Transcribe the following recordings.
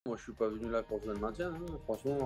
Moi, je suis pas venu là pour jouer le maintien, hein. Franchement,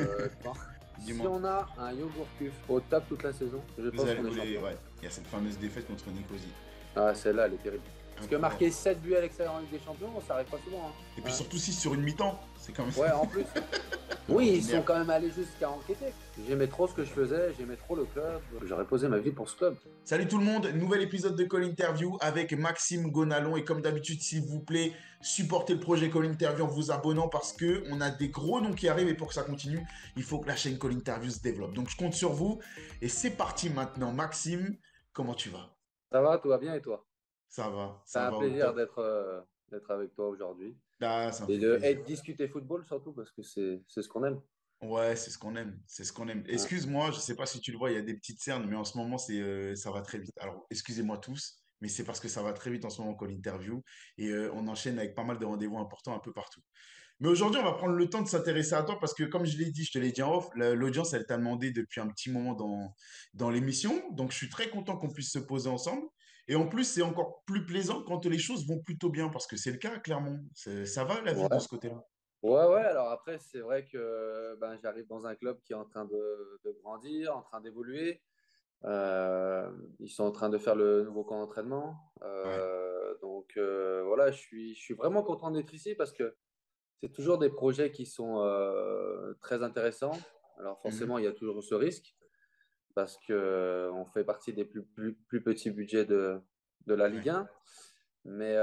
si Dis-moi. on a un yogourt cuf au top toute la saison, je Vous pense allez qu'on est vous les... champion. Ouais, il y a cette fameuse défaite contre Nicosie. Ah, celle-là, elle est terrible. Parce que Incroyable. marquer 7 buts à l'extérieur en Ligue des Champions, ça arrive pas souvent, hein. Et puis Ouais. surtout si sur une mi-temps, c'est quand même Ouais, en plus. Oui, ils sont ordinaire. quand même allés jusqu'à enquêter. J'aimais trop ce que je faisais, j'aimais trop le club. J'aurais posé ma vie pour ce club. Salut tout le monde, nouvel épisode de Call Interview avec Maxime Gonalon et comme d'habitude s'il vous plaît, supportez le projet Call Interview en vous abonnant parce que on a des gros noms qui arrivent et pour que ça continue, il faut que la chaîne Call Interview se développe. Donc je compte sur vous et c'est parti maintenant. Maxime, comment tu vas? Ça va, tout va bien et toi? C'est Ça un va au plaisir top. d'être avec toi aujourd'hui. Ah, ça me Et fait de plaisir. discuter football surtout, parce que c'est ce qu'on aime. Ouais, c'est ce qu'on aime, c'est ce qu'on aime. Ouais. Excuse-moi, je sais pas si tu le vois, il y a des petites cernes, mais en ce moment, ça va très vite. Alors, excusez-moi tous, mais c'est parce que ça va très vite en ce moment qu'on l'interview et on enchaîne avec pas mal de rendez-vous importants un peu partout. Mais aujourd'hui, on va prendre le temps de s'intéresser à toi parce que, comme je l'ai dit, je te l'ai dit en off, l'audience, elle t'a demandé depuis un petit moment dans l'émission. Donc, je suis très content qu'on puisse se poser ensemble. Et en plus, c'est encore plus plaisant quand les choses vont plutôt bien parce que c'est le cas, clairement. Ça va la vie de Ouais. ce côté-là. Ouais, alors après, c'est vrai que j'arrive dans un club qui est en train de grandir, en train d'évoluer. Euh, Ils sont en train de faire le nouveau camp d'entraînement. Ouais. Voilà, je suis vraiment content d'être ici parce que c'est toujours des projets qui sont très intéressants. Alors Mhm. forcément, il y a toujours ce risque parce que on fait partie des plus petits budgets de la Ligue Ouais. 1. Mais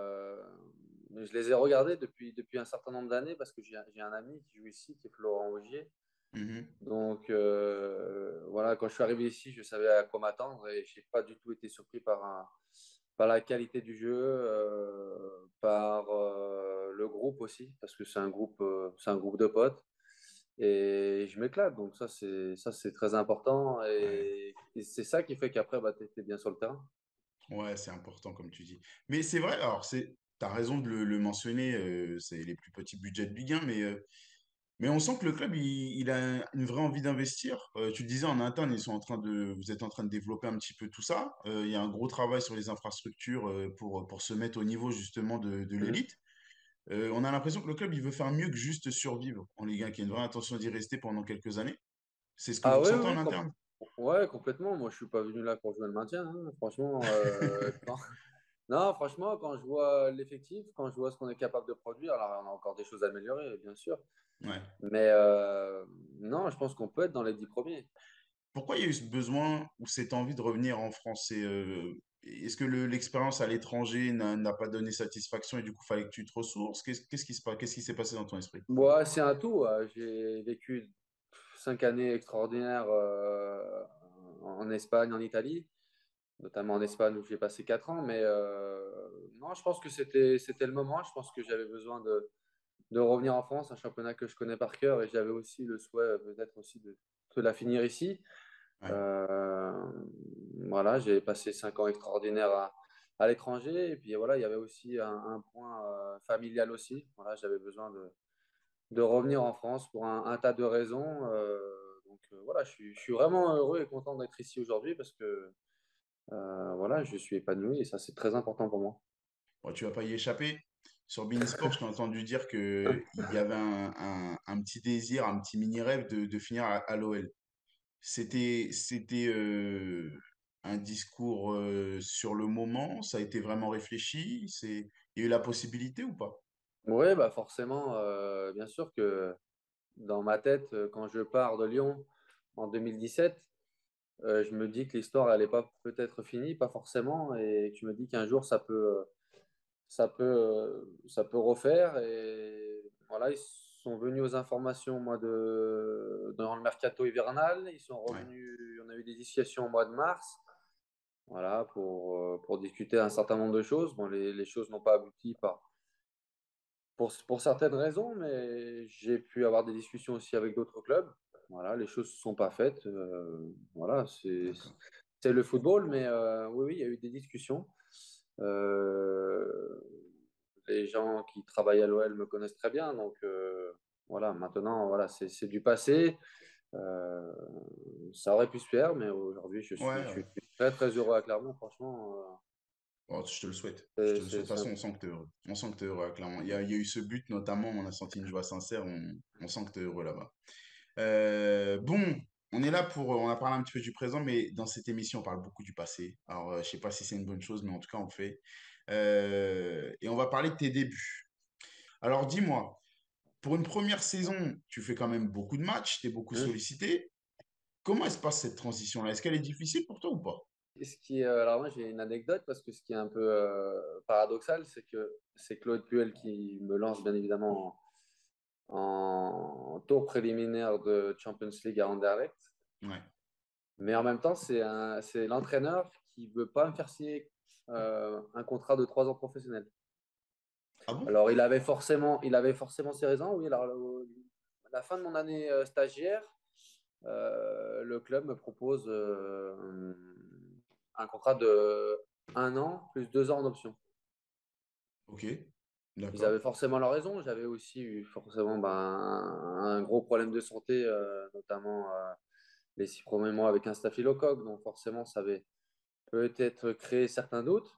je les ai regardés depuis un certain nombre d'années parce que j'ai un ami qui joue ici, qui est Florent Augier. Mhm. Voilà, quand je suis arrivé ici, je savais à quoi m'attendre et je n'ai pas du tout été surpris par la qualité du jeu, par le groupe aussi, parce que c'est un groupe de potes et je m'éclate. Donc ça, c'est très important Ouais. et c'est ça qui fait qu'après, tu étais bien sur le terrain. Ouais, c'est important comme tu dis. Mais c'est vrai, alors t'as raison de le mentionner, c'est les plus petits budgets de Ligue 1, mais on sent que le club, il a une vraie envie d'investir. Tu le disais en interne, vous êtes en train de développer un petit peu tout ça. Il y a un gros travail sur les infrastructures pour se mettre au niveau justement de Mhm. l'élite. On a l'impression que le club, il veut faire mieux que juste survivre en Ligue 1, qu'il y a une vraie intention d'y rester pendant quelques années. C'est ce que Ah vous oui, ressentez en oui, interne? ouais, complètement. Moi, je suis pas venu là pour jouer le maintien, hein. Franchement, non, franchement, quand je vois l'effectif, quand je vois ce qu'on est capable de produire, alors on a encore des choses à améliorer, bien sûr. Ouais. Mais non, je pense qu'on peut être dans les 10 premiers. Pourquoi il y a eu ce besoin ou cette envie de revenir en France? Est-ce que l'expérience à l'étranger n'a pas donné satisfaction et du coup, fallait que tu te ressources? Qu'est-ce qui s'est passé dans ton esprit? Bon, c'est un tout. J'ai vécu 5 années extraordinaires en Espagne, en Italie, notamment en Espagne où j'ai passé 4 ans. Mais non, je pense que c'était le moment. Je pense que j'avais besoin de revenir en France, un championnat que je connais par cœur, et j'avais aussi le souhait peut-être aussi de la finir ici. Ouais, Euh, voilà, j'ai passé 5 ans extraordinaires à l'étranger, et puis voilà, il y avait aussi un point familial aussi. Voilà, j'avais besoin de revenir en France pour un tas de raisons. Voilà, je suis vraiment heureux et content d'être ici aujourd'hui parce que voilà, je suis épanoui et ça, c'est très important pour moi. bon, tu vas pas y échapper. Sur Beansport, je t'ai entendu dire qu'il y avait un petit désir, un petit mini-rêve de finir à l'OL. C'était un discours sur le moment, ça a été vraiment réfléchi, il y a eu la possibilité ou pas? Oui, bah forcément, bien sûr que dans ma tête, quand je pars de Lyon en 2017, je me dis que l'histoire, elle n'est pas peut-être finie, pas forcément, et que je me dis qu'un jour, ça peut refaire. Et voilà, ils sont venus aux informations dans le mercato hivernal. Ils sont Ouais. revenus, on a eu des discussions au mois de mars, voilà, pour discuter un certain nombre de choses. Bon, les choses n'ont pas abouti pour certaines raisons, mais j'ai pu avoir des discussions aussi avec d'autres clubs. Voilà, les choses ne sont pas faites. Voilà, D'accord. c'est le football, mais oui, il y a eu des discussions. Euh, les gens qui travaillent à l'OL me connaissent très bien, donc voilà, maintenant, voilà, c'est du passé. Euh, Ça aurait pu se faire, mais aujourd'hui, Ouais, je ouais. suis très, très heureux à Clermont, franchement. Oh, je te le souhaite. Je C'est, te le souhaite. c'est- De toute c'est un- façon, on sent que tu es heureux. On sent que tu es heureux, clairement. Il y a eu ce but, notamment, on a senti une joie sincère. On sent que tu es heureux là-bas. Bon, on est là pour. On a parlé un petit peu du présent, mais dans cette émission, on parle beaucoup du passé. Alors, je sais pas si c'est une bonne chose, mais en tout cas, on le fait. Et on va parler de tes débuts. Alors, dis-moi, pour une première saison, tu fais quand même beaucoup de matchs, tu es beaucoup Hmm. sollicité. Comment elle se passe cette transition-là? Est-ce qu'elle est difficile pour toi ou pas? Alors moi j'ai une anecdote parce que ce qui est un peu paradoxal, c'est Claude Puel qui me lance bien évidemment en tour préliminaire de Champions League à Anderlecht. Ouais. Mais en même temps, c'est l'entraîneur qui veut pas me faire signer un contrat de 3 ans professionnel. Ah bon? Alors, il avait forcément ses raisons. Oui, alors, à la fin de mon année stagiaire, le club me propose un contrat de 1 an plus 2 ans en option. Ok, Ils avaient d'accord. forcément leur raison. J'avais aussi eu forcément un gros problème de santé, notamment les 6 premiers mois avec un staphylocoque. Donc, forcément, ça avait peut-être créé certains doutes.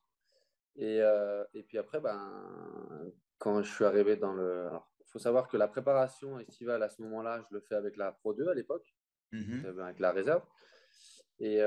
Et puis après, quand je suis arrivé dans le. Alors, il faut savoir que la préparation estivale à ce moment-là, je le fais avec la Pro 2 à l'époque, Mhm. avec la réserve. Et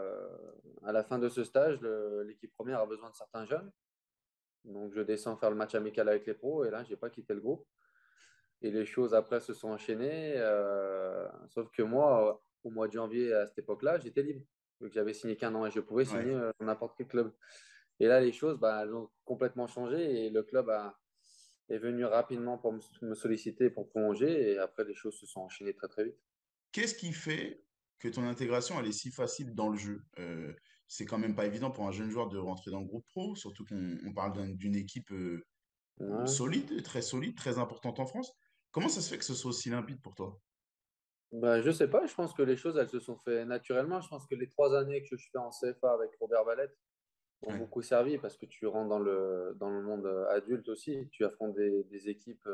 à la fin de ce stage, l'équipe première a besoin de certains jeunes. Donc, je descends faire le match amical avec les pros. Et là, je n'ai pas quitté le groupe. Et les choses après se sont enchaînées. Sauf que moi, au mois de janvier, à cette époque-là, j'étais libre. Vu que j'avais signé qu'1 an et je pouvais signer Ouais. dans n'importe quel club. Et là, les choses, elles ont complètement changé et le club est venu rapidement pour me solliciter pour prolonger. Et après, les choses se sont enchaînées très, très vite. Qu'est-ce qui fait que ton intégration, elle est si facile dans le jeu? C'est quand même pas évident pour un jeune joueur de rentrer dans le groupe pro, surtout qu'on parle d'une équipe Ouais. solide, très importante en France. Comment ça se fait que ce soit aussi limpide pour toi? Je sais pas, je pense que les choses, elles se sont fait naturellement. Je pense que les 3 années que je fais en CFA avec Robert Valette ont Ouais. beaucoup servi parce que tu rentres dans le monde adulte aussi. Tu affrontes des équipes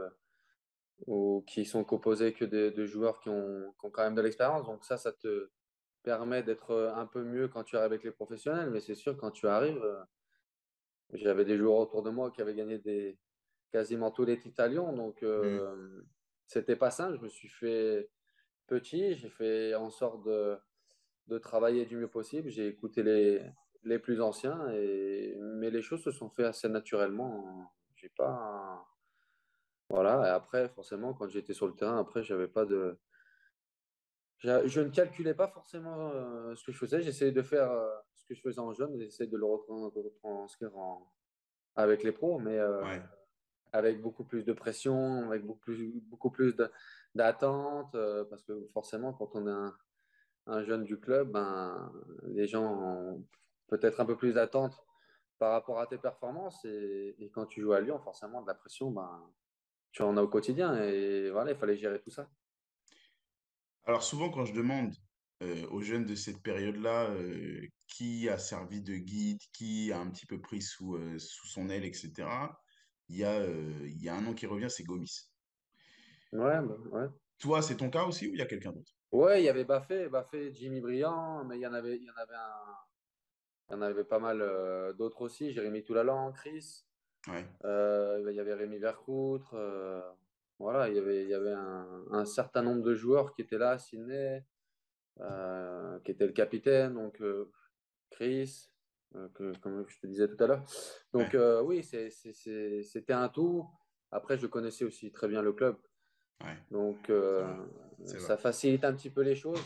qui sont composées que de joueurs qui ont quand même de l'expérience. Donc ça te permet d'être un peu mieux quand tu arrives avec les professionnels. Mais c'est sûr, quand tu arrives, j'avais des joueurs autour de moi qui avaient gagné quasiment tous les titres italiens. Donc, Hmm. c'était pas simple. Je me suis fait petit. J'ai fait en sorte de travailler du mieux possible. J'ai écouté les plus anciens. Mais les choses se sont fait assez naturellement. J'ai pas. Voilà. Et après, forcément, quand j'étais sur le terrain, après, j'avais pas de. Je ne calculais pas forcément ce que je faisais. J'essayais de faire ce que je faisais en jeune. J'essayais de le retranscrire avec les pros. Mais Ouais. avec beaucoup plus de pression, avec beaucoup plus d'attente, parce que forcément, quand on est un jeune du club, les gens ont peut-être un peu plus d'attente par rapport à tes performances. Et quand tu joues à Lyon, forcément, de la pression, tu en as au quotidien. Et voilà, il fallait gérer tout ça. Alors souvent, quand je demande aux jeunes de cette période-là qui a servi de guide, qui a un petit peu pris sous son aile, etc., il y a un nom qui revient, c'est Gomis. Ouais, ouais. Toi, c'est ton cas aussi ou il y a quelqu'un d'autre? Ouais, il y avait Baffé, Jimmy Briand, mais il y en avait pas mal d'autres aussi. Jérémy Toulalan, Chris. Ouais. Il y avait Rémi Vercoutre. Voilà, il y avait un certain nombre de joueurs qui étaient là, Sidney, qui était le capitaine, donc Chris, comme je te disais tout à l'heure. Donc Ouais. oui, c'était un tout. Après, je connaissais aussi très bien le club. Ouais. Donc C'est vrai. C'est vrai. ça facilite un petit peu les choses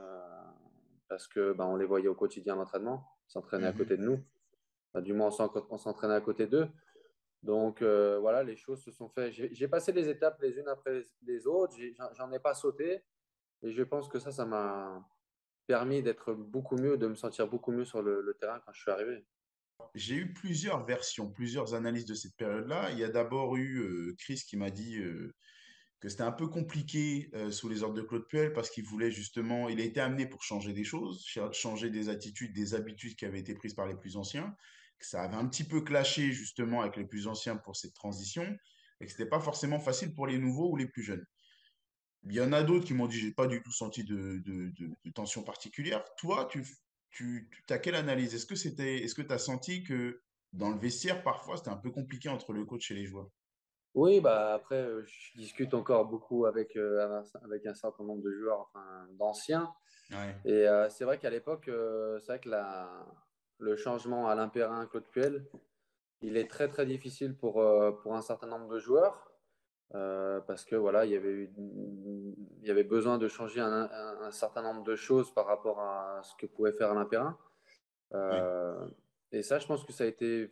parce que on les voyait au quotidien à l'entraînement, ils s'entraînaient à côté Mhm. de nous. Du moins, on s'entraînait à côté d'eux. Donc voilà, les choses se sont faites. J'ai passé les étapes les unes après les autres. J'en ai pas sauté. Et je pense que ça m'a permis d'être beaucoup mieux, de me sentir beaucoup mieux sur le terrain quand je suis arrivé. J'ai eu plusieurs versions, plusieurs analyses de cette période-là. Il y a d'abord eu Chris qui m'a dit que c'était un peu compliqué sous les ordres de Claude Puel parce qu'il voulait justement, il a été amené pour changer des choses, changer des attitudes, des habitudes qui avaient été prises par les plus anciens, que ça avait un petit peu clashé justement avec les plus anciens pour cette transition et que c'était pas forcément facile pour les nouveaux ou les plus jeunes. Il y en a d'autres qui m'ont dit, j'ai pas du tout senti de tension particulière. Toi, tu as quelle analyse? Est-ce que tu as senti que dans le vestiaire, parfois, c'était un peu compliqué entre le coach et les joueurs. Oui, bah après, je discute encore beaucoup avec un certain nombre de joueurs, enfin, d'anciens. Ouais, Et c'est vrai qu'à l'époque, c'est vrai que le changement à Perrin, Claude Puel, il est très très difficile pour un certain nombre de joueurs. Parce que voilà, il y avait besoin de changer un certain nombre de choses par rapport à ce que pouvait faire Alain Perrin. ouais. Euh, et ça, je pense que ça a été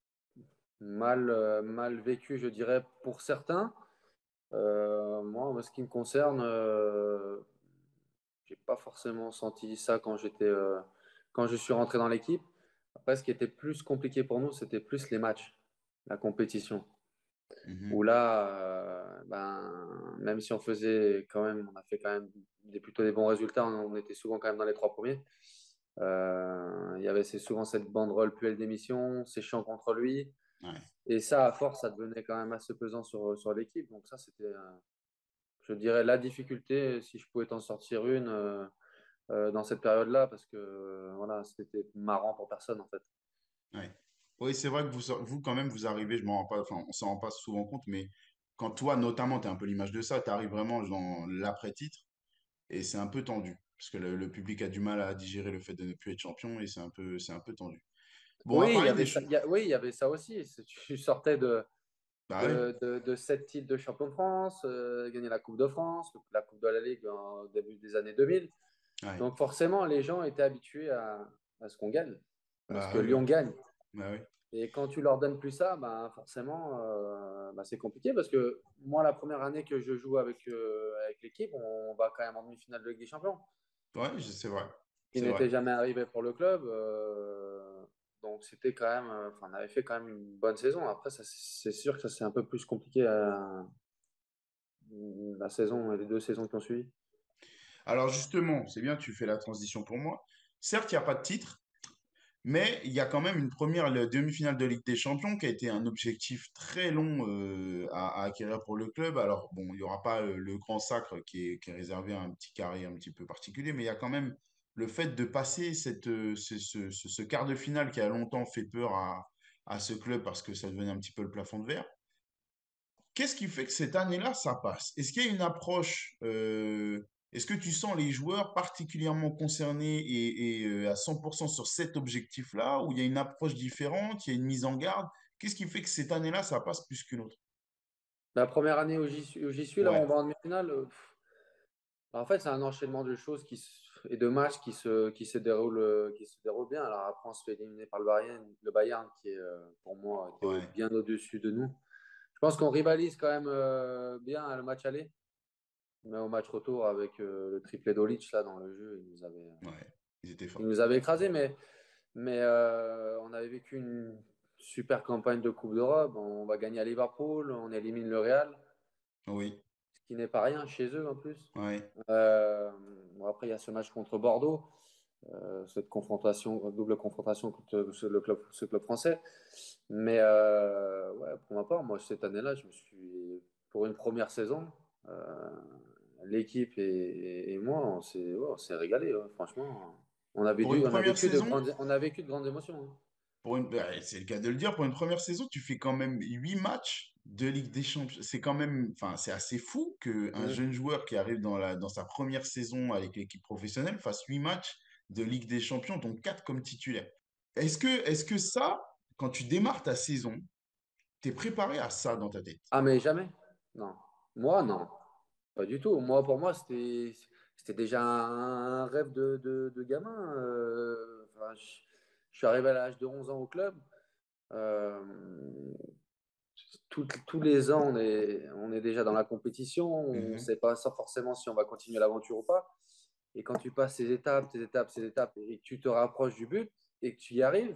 mal vécu, je dirais, pour certains. Moi, en ce qui me concerne, j'ai pas forcément senti ça quand je suis rentré dans l'équipe. Après, ce qui était plus compliqué pour nous, c'était plus les matchs, la compétition. Où Mhm. là, même si on a fait quand même plutôt des bons résultats, on était souvent quand même dans les trois premiers. Il y avait souvent cette banderole Puel d'émission, ces chants contre lui. Ouais. Et ça, à force, ça devenait quand même assez pesant sur l'équipe. Donc ça, c'était, je dirais, la difficulté, si je pouvais t'en sortir une dans cette période-là, parce que voilà, c'était marrant pour personne, en fait. Ouais. Oui, c'est vrai que vous, quand même, vous arrivez, je m'en rends pas, enfin, on s'en rend pas souvent compte, mais quand toi, notamment, tu es un peu l'image de ça, tu arrives vraiment dans l'après-titre et c'est un peu tendu. Parce que le public a du mal à digérer le fait de ne plus être champion et c'est un peu tendu. Bon, on va Oui, parler des choses. oui, il y avait ça aussi. Tu sortais Bah oui, de 7 titres de champion de France, gagner la Coupe de France, la Coupe de la Ligue en début des années 2000. ouais. Donc forcément, les gens étaient habitués à ce qu'on gagne, parce Bah que oui, oui. Lyon gagne. Bah oui. Et quand tu leur donnes plus ça, ben forcément, c'est compliqué parce que moi, la première année que je joue avec l'équipe, on va quand même en demi-finale de Ligue des Champions, Ouais, c'est vrai. qui C'est vrai. n'était jamais arrivé pour le club. Donc c'était quand même, on avait fait quand même une bonne saison. Après, c'est sûr que ça c'est un peu plus compliqué la saison et les 2 saisons qui ont suivi. Alors justement, c'est bien, tu fais la transition pour moi. Certes, il n'y a pas de titre, mais il y a quand même une première demi-finale de Ligue des Champions qui a été un objectif très long à acquérir pour le club. Alors, bon, il n'y aura pas le grand sacre qui est réservé à un petit carré un petit peu particulier, mais il y a quand même le fait de passer ce quart de finale qui a longtemps fait peur à ce club parce que ça devenait un petit peu le plafond de verre. Qu'est-ce qui fait que cette année-là, ça passe? Est-ce qu'il y a une approche, est-ce que tu sens les joueurs particulièrement concernés et à 100% sur cet objectif-là, ou il y a une approche différente, il y a une mise en garde? Qu'est-ce qui fait que cette année-là, ça passe plus qu'une autre? La première année où j'y suis, là, Ouais, on va en demi-finale. En fait, c'est un enchaînement de choses et de matchs qui se déroulent bien. Alors après, on se fait éliminer par le Bayern qui est, pour moi, était ouais, bien au-dessus de nous. Je pense qu'on rivalise quand même bien à le match aller, mais au match retour avec le triplé d'Olic là dans le jeu, ouais, ils étaient il forts. nous avait écrasés, mais on avait vécu une super campagne de Coupe d'Europe. On va gagner à Liverpool, on élimine le Real, Oui, ce qui n'est pas rien chez eux en plus. ouais. Euh, bon, après, il y a ce match contre Bordeaux, cette double confrontation contre ce club français. Mais ouais, pour ma part, moi, cette année-là, pour une première saison, euh, l'équipe et moi, on s'est régalé, ouais, franchement. Pour une première saison, On a vécu de grandes émotions, hein. c'est le cas de le dire, pour une première saison, tu fais quand même 8 matchs de Ligue des Champions. C'est quand même, enfin, c'est assez fou qu'un Mm. jeune joueur qui arrive dans sa première saison avec l'équipe professionnelle fasse 8 matchs de Ligue des Champions, dont 4 comme titulaire. Est-ce que ça, quand tu démarres ta saison, tu es préparé à ça dans ta tête? Ah, mais jamais. Non. Moi, non. Pas du tout. Moi, pour moi, c'était déjà un rêve de gamin. Je suis arrivé à l'âge de 11 ans au club. Euh, tous les ans, on est déjà dans la compétition. On ne Mhm. sait pas ça forcément si on va continuer l'aventure ou pas. Et quand tu passes ces étapes, et que tu te rapproches du but et que tu y arrives,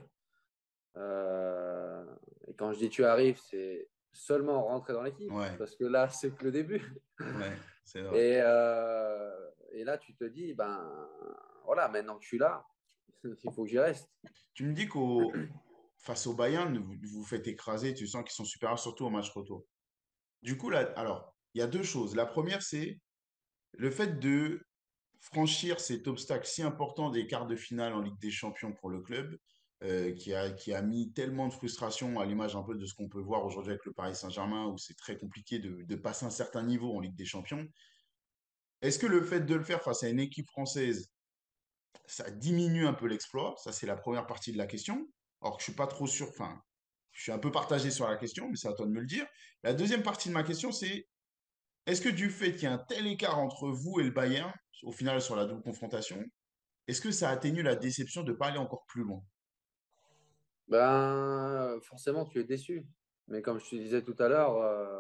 euh, et quand je dis tu arrives, c'est seulement rentrer dans l'équipe, Ouais, parce que là, c'est que le début. ouais, c'est vrai. Et là, tu te dis, ben voilà, maintenant que je suis là, il faut que j'y reste. Tu me dis face au Bayern, vous vous faites écraser, tu sens qu'ils sont supérieurs, surtout au match retour. Du coup, là, alors, il y a deux choses. La première, c'est le fait de franchir cet obstacle si important des quarts de finale en Ligue des Champions pour le club. qui a mis tellement de frustration à l'image un peu de ce qu'on peut voir aujourd'hui avec le Paris Saint-Germain, où c'est très compliqué de passer un certain niveau en Ligue des Champions. Est-ce que le fait de le faire face à une équipe française, ça diminue un peu l'exploit? Ça, c'est la première partie de la question. Alors que je suis pas trop sûr, enfin, je suis un peu partagé sur la question, mais c'est à toi de me le dire. La deuxième partie de ma question, c'est est-ce que du fait qu'il y a un tel écart entre vous et le Bayern, au final sur la double confrontation, est-ce que ça atténue la déception de ne pas aller encore plus loin? Ben, forcément, tu es déçu. Mais comme je te disais tout à l'heure,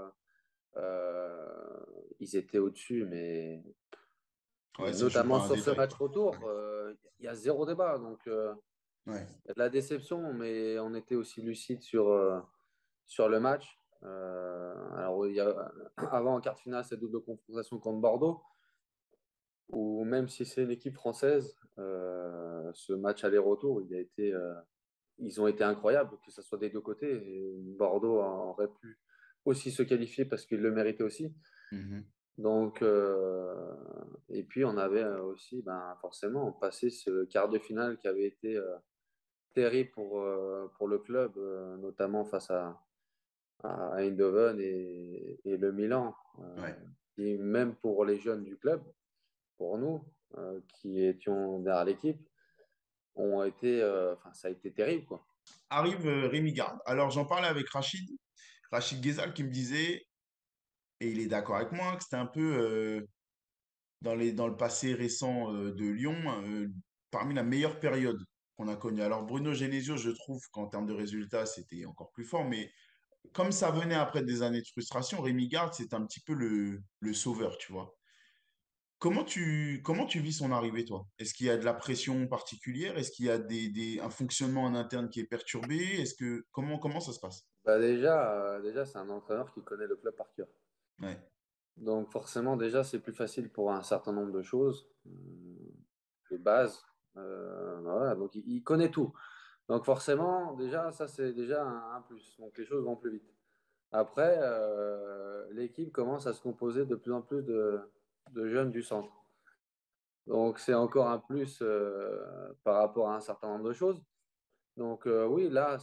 ils étaient au-dessus, mais Ouais, ça joue notamment pas un sur ce détail, match quoi. retour, il y a zéro débat. Donc, Ouais. il y a de la déception, mais on était aussi lucide sur le match. Alors, avant, en quart de finale, cette double confrontation contre Bordeaux, où même si c'est une équipe française, ce match aller-retour, ils ont été incroyables, que ce soit des deux côtés. Et Bordeaux aurait pu aussi se qualifier parce qu'ils le méritaient aussi. Mhm. Donc, et puis on avait aussi, ben, forcément, passé ce quart de finale qui avait été terrible pour le club, notamment face à Eindhoven et le Milan. Ouais. Et même pour les jeunes du club, pour nous, qui étions derrière l'équipe, enfin, ça a été terrible, quoi. Arrive Rémi Garde. Alors, j'en parlais avec Rachid Ghezal, qui me disait, et il est d'accord avec moi, que c'était un peu dans le passé récent de Lyon, parmi la meilleure période qu'on a connue. Alors, Bruno Genesio, je trouve qu'en termes de résultats, c'était encore plus fort, mais comme ça venait après des années de frustration, Rémi Garde, c'est un petit peu le sauveur, tu vois. Comment tu vis son arrivée, toi? Est-ce qu'il y a de la pression particulière? Est-ce qu'il y a un fonctionnement en interne qui est perturbé? Comment ça se passe? Bah déjà c'est un entraîneur qui connaît le club par cœur. Ouais. Donc forcément, déjà, c'est plus facile pour un certain nombre de choses, de base. Voilà, donc il connaît tout. Donc forcément, déjà, ça c'est déjà un plus. Donc les choses vont plus vite. Après, l'équipe commence à se composer de plus en plus de jeunes du centre. Donc c'est encore un plus par rapport à un certain nombre de choses. Donc oui, là,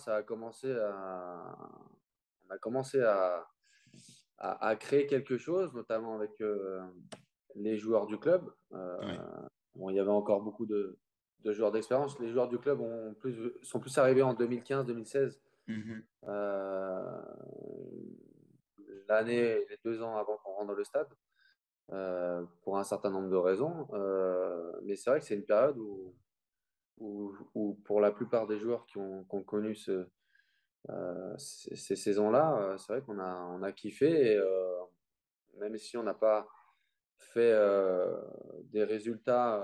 on a commencé à créer quelque chose, notamment avec les joueurs du club. Ouais. Bon, il y avait encore beaucoup de joueurs d'expérience. Les joueurs du club sont plus arrivés en 2015-2016, Mhm. euh, les 2 ans avant qu'on rentre dans le stade, pour un certain nombre de raisons. Mais c'est vrai que c'est une période où pour la plupart des joueurs qui ont connu ces saisons-là, c'est vrai qu'on a kiffé. Et, même si on n'a pas fait des résultats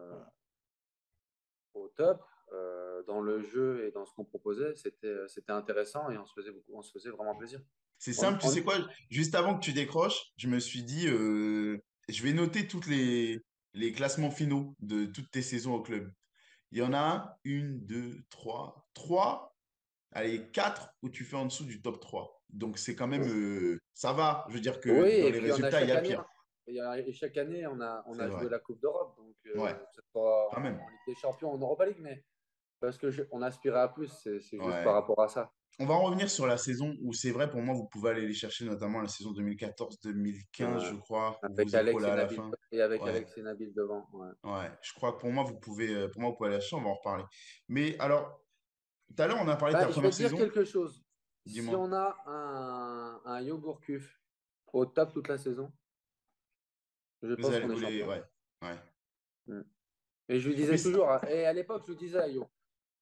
au top, dans le jeu et dans ce qu'on proposait, c'était intéressant et on se faisait vraiment plaisir. C'est On- simple, tu on- sais quoi? Juste avant que tu décroches, je me suis dit, je vais noter toutes les classements finaux de toutes tes saisons au club. Il y en a une, deux, trois, allez, quatre où tu fais en dessous du top 3. Donc c'est quand même, ça va. Je veux dire que oui, dans et les puis on a résultats, il y chaque a année, pire. et chaque année on C'est a vrai. joué la Coupe d'Europe, donc Ouais, que ce soit quand même. en Ligue des Champions, en Europa League, mais parce que on aspirait à plus, c'est juste par Ouais. rapport à ça. On va en revenir sur la saison où c'est vrai, pour moi, vous pouvez aller les chercher, notamment la saison 2014-2015, Ouais. je crois, où vous Avec écrolez Alex et à la Nabil fin. et avec Ouais, Alex et Nabil devant. Ouais. ouais. Je crois que pour moi, vous pouvez aller la chercher, on va en reparler. Mais alors, tout à l'heure, on a parlé de ta Bah, je vais première te dire saison. quelque chose. Si Dis-moi. on a un Yogur Kuf au top toute la saison, je Vous pense allez, qu'on est vous les, champion. ouais, ouais. Mm. Et je lui Mais disais toujours, et à l'époque, je lui disais à Yo,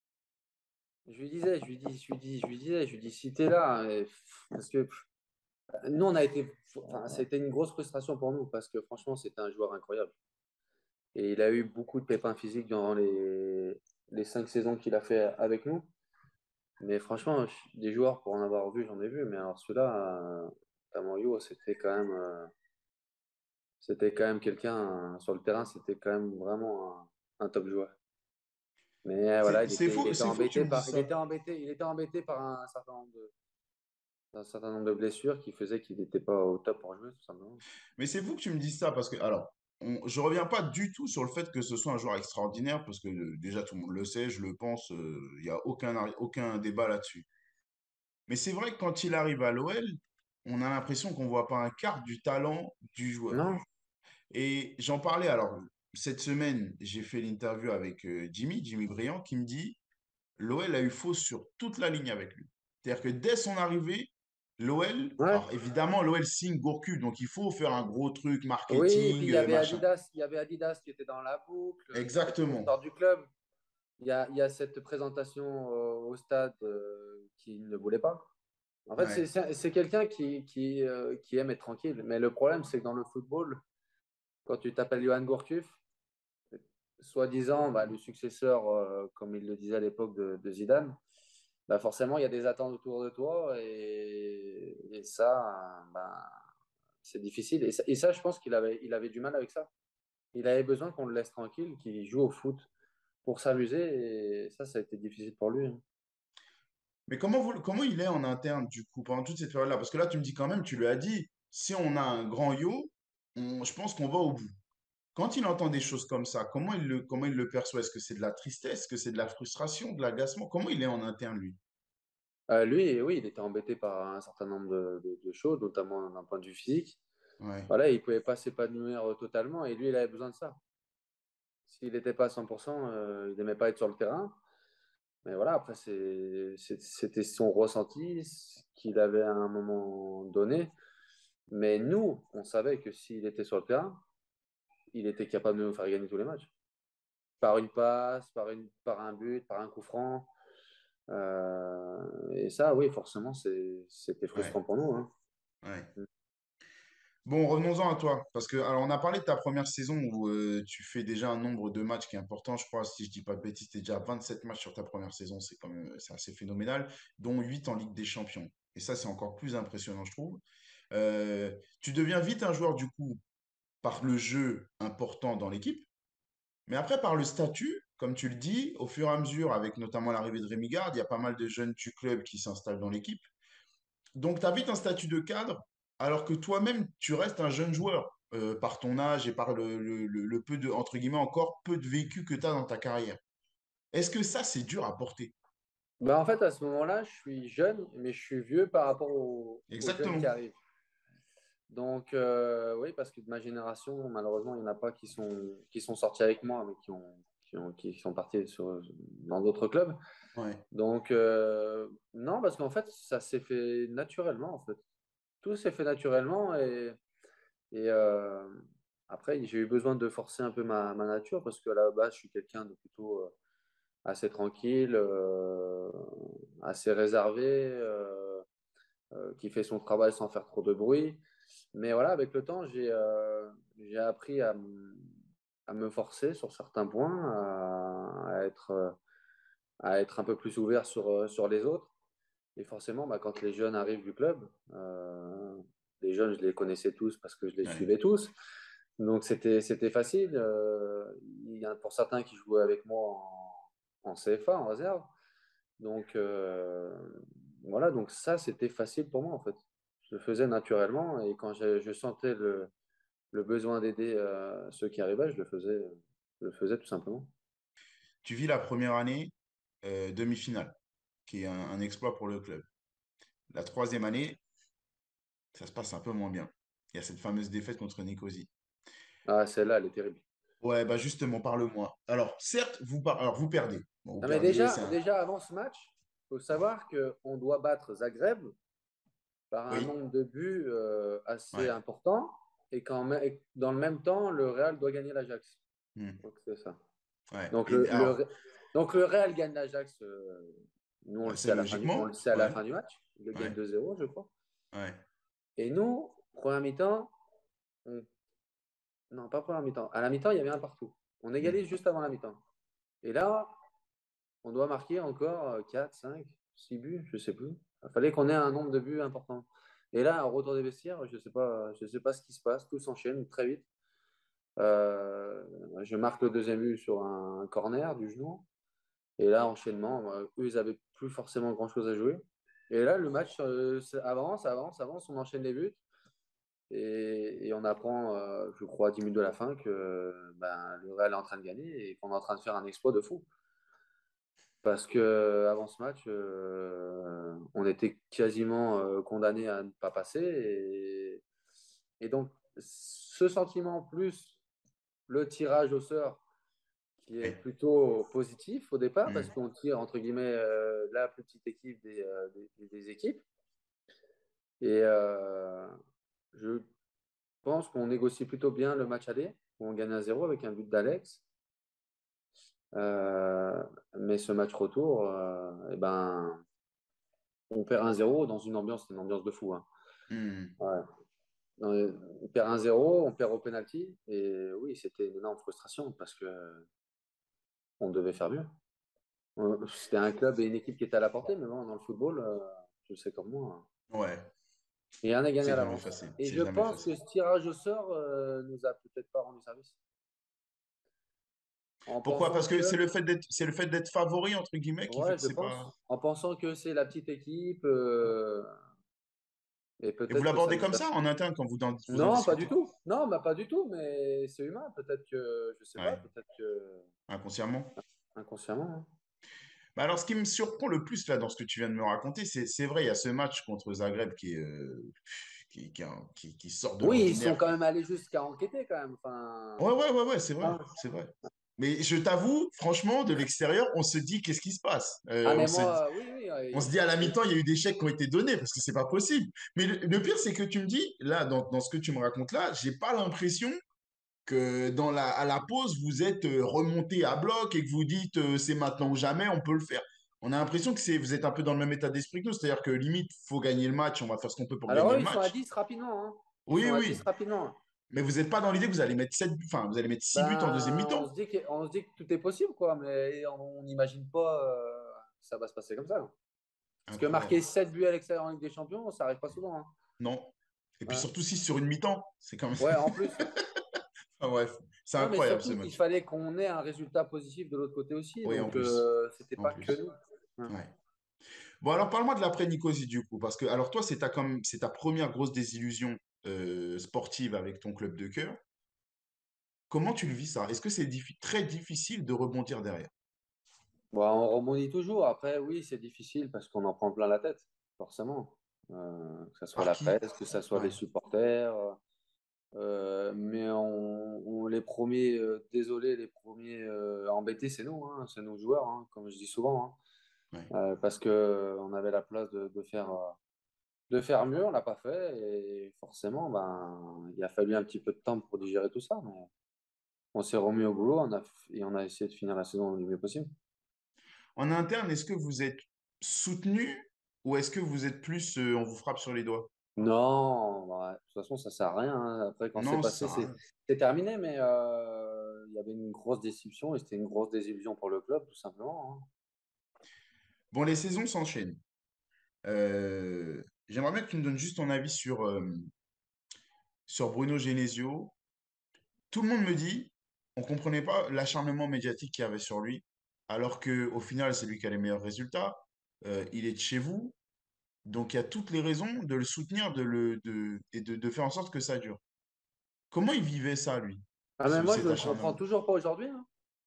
je lui dis, si t'es là, parce que nous, enfin, c'était une grosse frustration pour nous, parce que franchement, c'était un joueur incroyable. Et il a eu beaucoup de pépins physiques durant les 5 saisons qu'il a fait avec nous. Mais franchement, des joueurs, pour en avoir vu, j'en ai vu, mais alors celui-là, notamment Yo, c'était quand même quelqu'un sur le terrain, c'était quand même vraiment un top joueur. Mais voilà, C'est faux que tu me dises ça. il était embêté par un certain nombre de blessures qui faisaient qu'il n'était pas au top pour jouer, tout simplement. Mais c'est fou que tu me dises ça parce que, alors, je reviens pas du tout sur le fait que ce soit un joueur extraordinaire, parce que déjà tout le monde le sait, je le pense, il n'y a aucun débat là-dessus. Mais c'est vrai que quand il arrive à l'OL, on a l'impression qu'on voit pas un quart du talent du joueur. Non, Et j'en parlais, alors, cette semaine, j'ai fait l'interview avec Jimmy Briand, qui me dit, l'OL a eu fausse sur toute la ligne avec lui. C'est-à-dire que dès son arrivée, l'OL, ouais. alors évidemment, l'OL signe Gourcuff, donc il faut faire un gros truc Oui, et puis marketing, machin. Il y avait Adidas qui était dans la boucle, qui était Exactement. sponsor du club. Il y a cette présentation au stade qui ne voulait pas. En fait, Ouais, c'est quelqu'un qui aime être tranquille. Mais le problème, c'est que dans le football, quand tu t'appelles Johan Gourcuff, soi-disant bah, le successeur, comme il le disait à l'époque de Zidane, bah forcément, il y a des attentes autour de toi et ça, bah, c'est difficile. Et ça, je pense il avait du mal avec ça. Il avait besoin qu'on le laisse tranquille, qu'il joue au foot pour s'amuser et ça a été difficile pour lui, hein. mais comment il est en interne, du coup, pendant toute cette période-là? Parce que là, tu me dis quand même, tu lui as dit, si on a un grand yo, je pense qu'on va au bout. Quand il entend des choses comme ça, comment il le perçoit? Est-ce que c'est de la tristesse? Est-ce que c'est de la frustration, de l'agacement? Comment il est en interne, lui? Lui, oui, il était embêté par un certain nombre de choses, notamment d'un point de vue physique. Ouais, Voilà, il ne pouvait pas s'épanouir totalement et lui, il avait besoin de ça. S'il n'était pas à 100%, il n'aimait pas être sur le terrain. Mais voilà, après, c'était son ressenti, ce qu'il avait à un moment donné. Mais nous, on savait que s'il était sur le terrain, il était capable de nous faire gagner tous les matchs. Par une passe, par un but, par un coup franc. Et ça, oui, forcément, c'était ouais, frustrant pour nous, hein. ouais. Bon, revenons-en à toi. Parce que, alors, on a parlé de ta première saison où tu fais déjà un nombre de matchs qui est important. Je crois, si je dis pas de bêtises, tu es déjà à 27 matchs sur ta première saison. C'est quand même, c'est assez phénoménal, dont 8 en Ligue des Champions. Et ça, c'est encore plus impressionnant, je trouve. Tu deviens vite un joueur, du coup, par le jeu important dans l'équipe. Mais après, par le statut, comme tu le dis, au fur et à mesure, avec notamment l'arrivée de Rémi Garde, il y a pas mal de jeunes du club qui s'installent dans l'équipe. Donc, tu as vite un statut de cadre, alors que toi-même, tu restes un jeune joueur par ton âge et par le peu de, entre guillemets, encore peu de vécu que tu as dans ta carrière. Est-ce que ça, c'est dur à porter? Bah, en fait, à ce moment-là, je suis jeune, mais je suis vieux par rapport aux jeunes qui Exactement. arrivent. Donc, oui, parce que de ma génération, malheureusement, il n'y en a pas qui sont sortis avec moi, mais qui sont partis dans d'autres clubs. Ouais, Donc, non, parce qu'en fait, ça s'est fait naturellement, en fait. Tout s'est fait naturellement et après, j'ai eu besoin de forcer un peu ma nature parce qu'à la base, je suis quelqu'un de plutôt assez tranquille, assez réservé, qui fait son travail sans faire trop de bruit. Mais voilà, avec le temps, j'ai appris à me forcer sur certains points, à être un peu plus ouvert sur les autres. Et forcément, bah, quand les jeunes arrivent du club, les jeunes, je les connaissais tous parce que je les ouais, suivais tous. Donc c'était facile. Il y en a pour certains qui jouaient avec moi en CFA, en réserve. Donc voilà, donc ça, c'était facile pour moi en fait. Je le faisais naturellement et quand je sentais le besoin d'aider ceux qui arrivaient, je le faisais tout simplement. tu vis la première année demi-finale, qui est un exploit pour le club. La troisième année, ça se passe un peu moins bien. Il y a cette fameuse défaite contre Nicosie. Ah, celle-là, elle est terrible. Ouais, bah justement, parle-moi. Alors, certes, alors, vous perdez. Bon, vous Non, mais perdez, c'est un... déjà avant ce match, il faut savoir qu'on doit battre Zagreb par un Oui, nombre de buts assez ouais. important et dans le même temps, le Real doit gagner l'Ajax. Hmm. Donc c'est ça. Ouais. Donc Et alors, donc le Real gagne l'Ajax. Nous, assez on le logiquement, sait à la ouais, fin du match. Il le gagne ouais, 2-0, je crois. ouais. Et nous, première mi-temps, on- non, pas première mi-temps. À la mi-temps, il y avait un partout. On Hmm. égalise juste avant la mi-temps. Et là, on doit marquer encore 4, 5, 6 buts, je ne sais plus. Il fallait qu'on ait un nombre de buts important. Et là, au retour des vestiaires, je sais pas ce qui se passe. Tout s'enchaîne très vite. Euh, je marque le deuxième but sur un corner du genou. Et là, enchaînement, eux, ils n'avaient plus forcément grand-chose à jouer. Et là, le match avance, avance, avance, on enchaîne les buts. Et on apprend, je crois, à 10 minutes de la fin que le Real est en train de gagner et qu'on est en train de faire un exploit de fou. Parce que avant ce match, on était quasiment condamné à ne pas passer. Et donc, ce sentiment plus le tirage au sort qui est Ouais. plutôt positif au départ, parce Mm. qu'on tire entre guillemets la plus petite équipe des équipes. Et je pense qu'on négocie plutôt bien le match aller, où on gagne 1-0 avec un but d'Alex. Euh, mais ce match retour, on perd 1-0 dans une ambiance de fou, hein. Mm. Ouais. On perd 1-0, on perd au penalty. Et oui, c'était une énorme frustration parce que on devait faire mieux. C'était un club et une équipe qui étaient à la portée, mais bon, dans le football, je sais comme moi, hein. Ouais, Et rien n'est gagné c'est à jamais l'avance. facile. Et C'est je jamais pense facile. que ce tirage au sort nous a peut-être pas rendu service. En Pourquoi? pensant Parce que que, c'est le fait d'être favori, entre guillemets, qui fait ouais, que je c'est pas. pense, en pensant que c'est la petite équipe, et Et vous peut-être que ça l'abordez nous comme a. ça en interne quand vous en Non, pas du discutez? tout. Non, bah, pas du tout, mais c'est humain. Peut-être que, je sais pas, Ouais, peut-être que inconsciemment. inconsciemment, hein. Bah alors, ce qui me surprend le plus là dans ce que tu viens de me raconter, c'est vrai, il y a ce match contre Zagreb qui sort de Oui, ils sont l'ordinaire. quand même allés jusqu'à enquêter quand même. Enfin, Ouais, c'est vrai, hein. c'est vrai. Mais je t'avoue, franchement, de l'extérieur, on se dit qu'est-ce qui se passe? Ah, mais moi, oui, oui. On se dit à la mi-temps, il y a eu des chèques qui ont été donnés parce que c'est pas possible. Mais le pire, c'est que tu me dis, là, dans ce que tu me racontes là, j'ai pas l'impression que à la pause, vous êtes remonté à bloc et que vous dites c'est maintenant ou jamais, on peut le faire. On a l'impression que vous êtes un peu dans le même état d'esprit que nous, c'est-à-dire que limite, faut gagner le match, on va faire ce qu'on peut pour Alors gagner eux, le ils sont à match. 10 rapidement, hein. Ils Oui, sont à 10 oui, rapidement. mais vous n'êtes pas dans l'idée que vous allez mettre 7 buts, enfin, vous allez mettre 6 buts en deuxième Ben, mi-temps. on se dit que tout est possible, quoi, mais on n'imagine pas que ça va se passer comme ça, quoi. Parce que marquer Incroyable. 7 buts à l'extérieur en Ligue des Champions, ça arrive pas souvent, hein. Non. Et puis Ouais. surtout 6 sur une mi-temps, c'est quand même. Ouais, en plus. Enfin, bref, c'est Non, mais incroyable ce surtout qu'il match. fallait qu'on ait un résultat positif de l'autre côté aussi, Oui, en donc plus. c'était En pas que plus. nous. Ouais. Ouais. Bon, alors parle-moi de l'après Nicosie du coup, parce que alors toi, c'est ta première grosse désillusion sportive avec ton club de cœur. Comment tu le vis ça? Est-ce que c'est très difficile de rebondir derrière? Bon, on rebondit toujours. Après, oui, c'est difficile parce qu'on en prend plein la tête, forcément. Que ce soit Par la qui? presse, que ce soit les Ouais. supporters. Mais les premiers, désolé, les premiers embêtés, c'est nous, hein, c'est nos joueurs, hein, comme je dis souvent, Ouais. hein. Parce qu'on avait la place de faire mieux, on l'a pas fait, et forcément, il a fallu un petit peu de temps pour digérer tout ça, mais on s'est remis au boulot, et on a essayé de finir la saison du mieux possible. En interne, est-ce que vous êtes soutenu ou est-ce que vous êtes plus on vous frappe sur les doigts? Non, de toute façon, ça sert à rien, hein. Après, quand c'est Non, ça passé, sert à rien. c'est terminé, mais il y avait une grosse déception, et c'était une grosse désillusion pour le club, tout simplement, hein. Bon, les saisons s'enchaînent. J'aimerais bien que tu me donnes juste ton avis sur Bruno Genesio. Tout le monde me dit, on comprenait pas l'acharnement médiatique qu'il y avait sur lui, alors que au final, c'est lui qui a les meilleurs résultats. Il est de chez vous, donc il y a toutes les raisons de le soutenir, et de faire en sorte que ça dure. Comment il vivait ça, lui, Ah, mais moi, je cet ne comprends acharnement? toujours pas aujourd'hui, hein,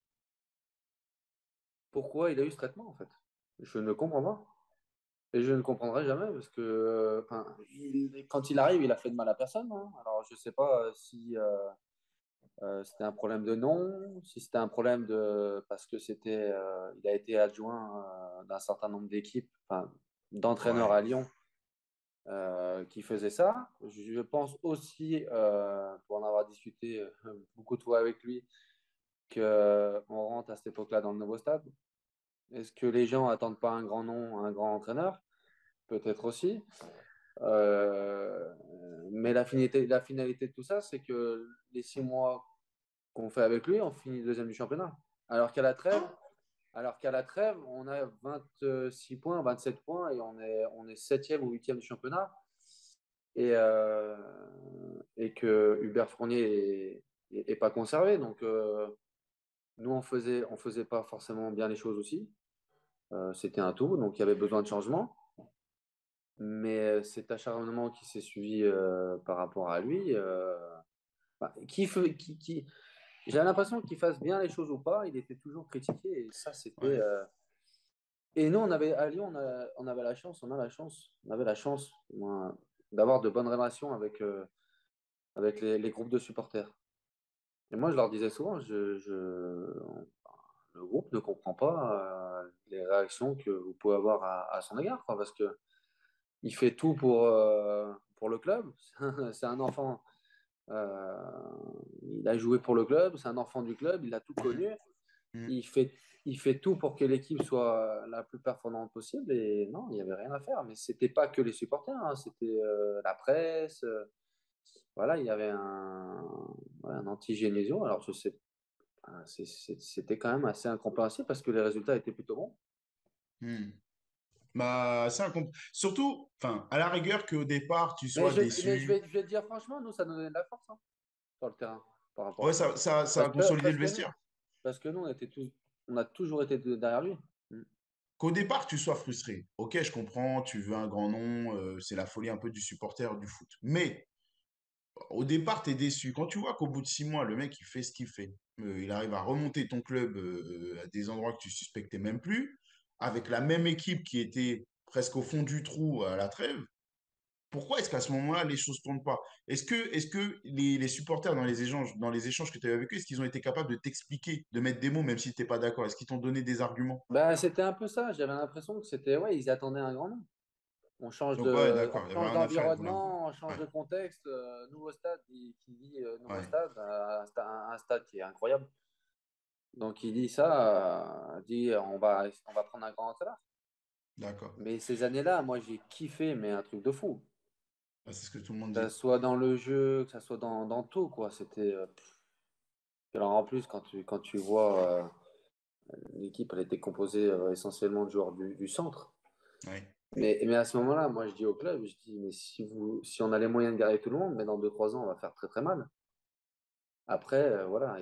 pourquoi il a eu ce traitement, en fait. Je ne comprends pas. Et je ne comprendrai jamais parce que enfin, quand il arrive, il a fait de mal à personne, hein. Alors, je ne sais pas si c'était un problème de nom, si c'était un problème de parce que il a été adjoint d'un certain nombre d'équipes, enfin, d'entraîneurs Ouais, à Lyon qui faisaient ça. Je pense aussi, pour en avoir discuté beaucoup de fois avec lui, qu'on rentre à cette époque-là dans le nouveau stade. Est-ce que les gens attendent pas un grand nom, un grand entraîneur? Peut-être aussi. Euh, mais la finalité de tout ça, c'est que les 6 mois qu'on fait avec lui, on finit deuxième du championnat. Alors qu'à la trêve, on a 26 points, 27 points et on est septième ou huitième du championnat. Et que Hubert Fournier est pas conservé. Donc, nous, on faisait pas forcément bien les choses aussi. C'était un tout, donc il y avait besoin de changement. Mais cet acharnement qui s'est suivi par rapport à lui, bah, j'ai l'impression qu'il fasse bien les choses ou pas, il était toujours critiqué. Et ça, c'était. Ouais. Et nous, à Lyon, on avait la chance, on avait la chance moi, d'avoir de bonnes relations avec les groupes de supporters. Et moi, je leur disais souvent, le groupe ne comprend pas les réactions que vous pouvez avoir à son égard, quoi, parce que il fait tout pour le club. C'est un enfant, euh, il a joué pour le club, c'est un enfant du club, il a tout connu. Mm. Il fait, il fait tout pour que l'équipe soit la plus performante possible. Et non, il n'y avait rien à faire. Mais c'était pas que les supporters, hein, c'était la presse. Voilà, il y avait un anti-Genesio. Alors, je sais, c'était quand même assez incompréhensible parce que les résultats étaient plutôt bons. Mm. Bah, surtout, enfin, à la rigueur qu'au départ, tu Mais sois je déçu. je vais te dire franchement, nous, ça nous donnait de la force hein, sur le terrain par rapport Ouais, à ça. ça a consolidé le vestiaire. Parce que nous, on a toujours été derrière lui. Mm. Qu'au départ, tu sois frustré. Ok, je comprends, tu veux un grand nom, c'est la folie un peu du supporter du foot. Mais au départ, tu es déçu. Quand tu vois qu'au bout de 6 mois, le mec, il fait ce qu'il fait, il arrive à remonter ton club à des endroits que tu suspectais même plus, avec la même équipe qui était presque au fond du trou à la trêve, pourquoi est-ce qu'à ce moment-là, les choses ne tournent pas? Est-ce que les supporters dans les échanges que tu as eu avec eux, est-ce qu'ils ont été capables de t'expliquer, de mettre des mots, même si tu n'es pas d'accord? Est-ce qu'ils t'ont donné des arguments? Bah, c'était un peu ça. J'avais l'impression que c'était, ouais, ils attendaient un grand nom. Donc, ouais, d'accord, il On n'y avait change rien à faire. Voilà. d'environnement, on change Ouais, de contexte. Nouveau stade, qui dit nouveau ouais, stade, un stade qui est incroyable. Donc il dit ça, dit on va prendre un grand entraîneur. d'accord. Mais ces années-là, moi j'ai kiffé, mais un truc de fou. Ah, c'est ce que tout le monde Que ça dit. soit dans le jeu, que ça soit dans tout, quoi. C'était. Alors en plus, quand tu vois l'équipe, elle était composée essentiellement de joueurs du centre. Ouais. Mais à ce moment-là, moi je dis au club, je dis, mais si on a les moyens de garder tout le monde, mais dans 2 3 ans, on va faire très très mal. Après, voilà,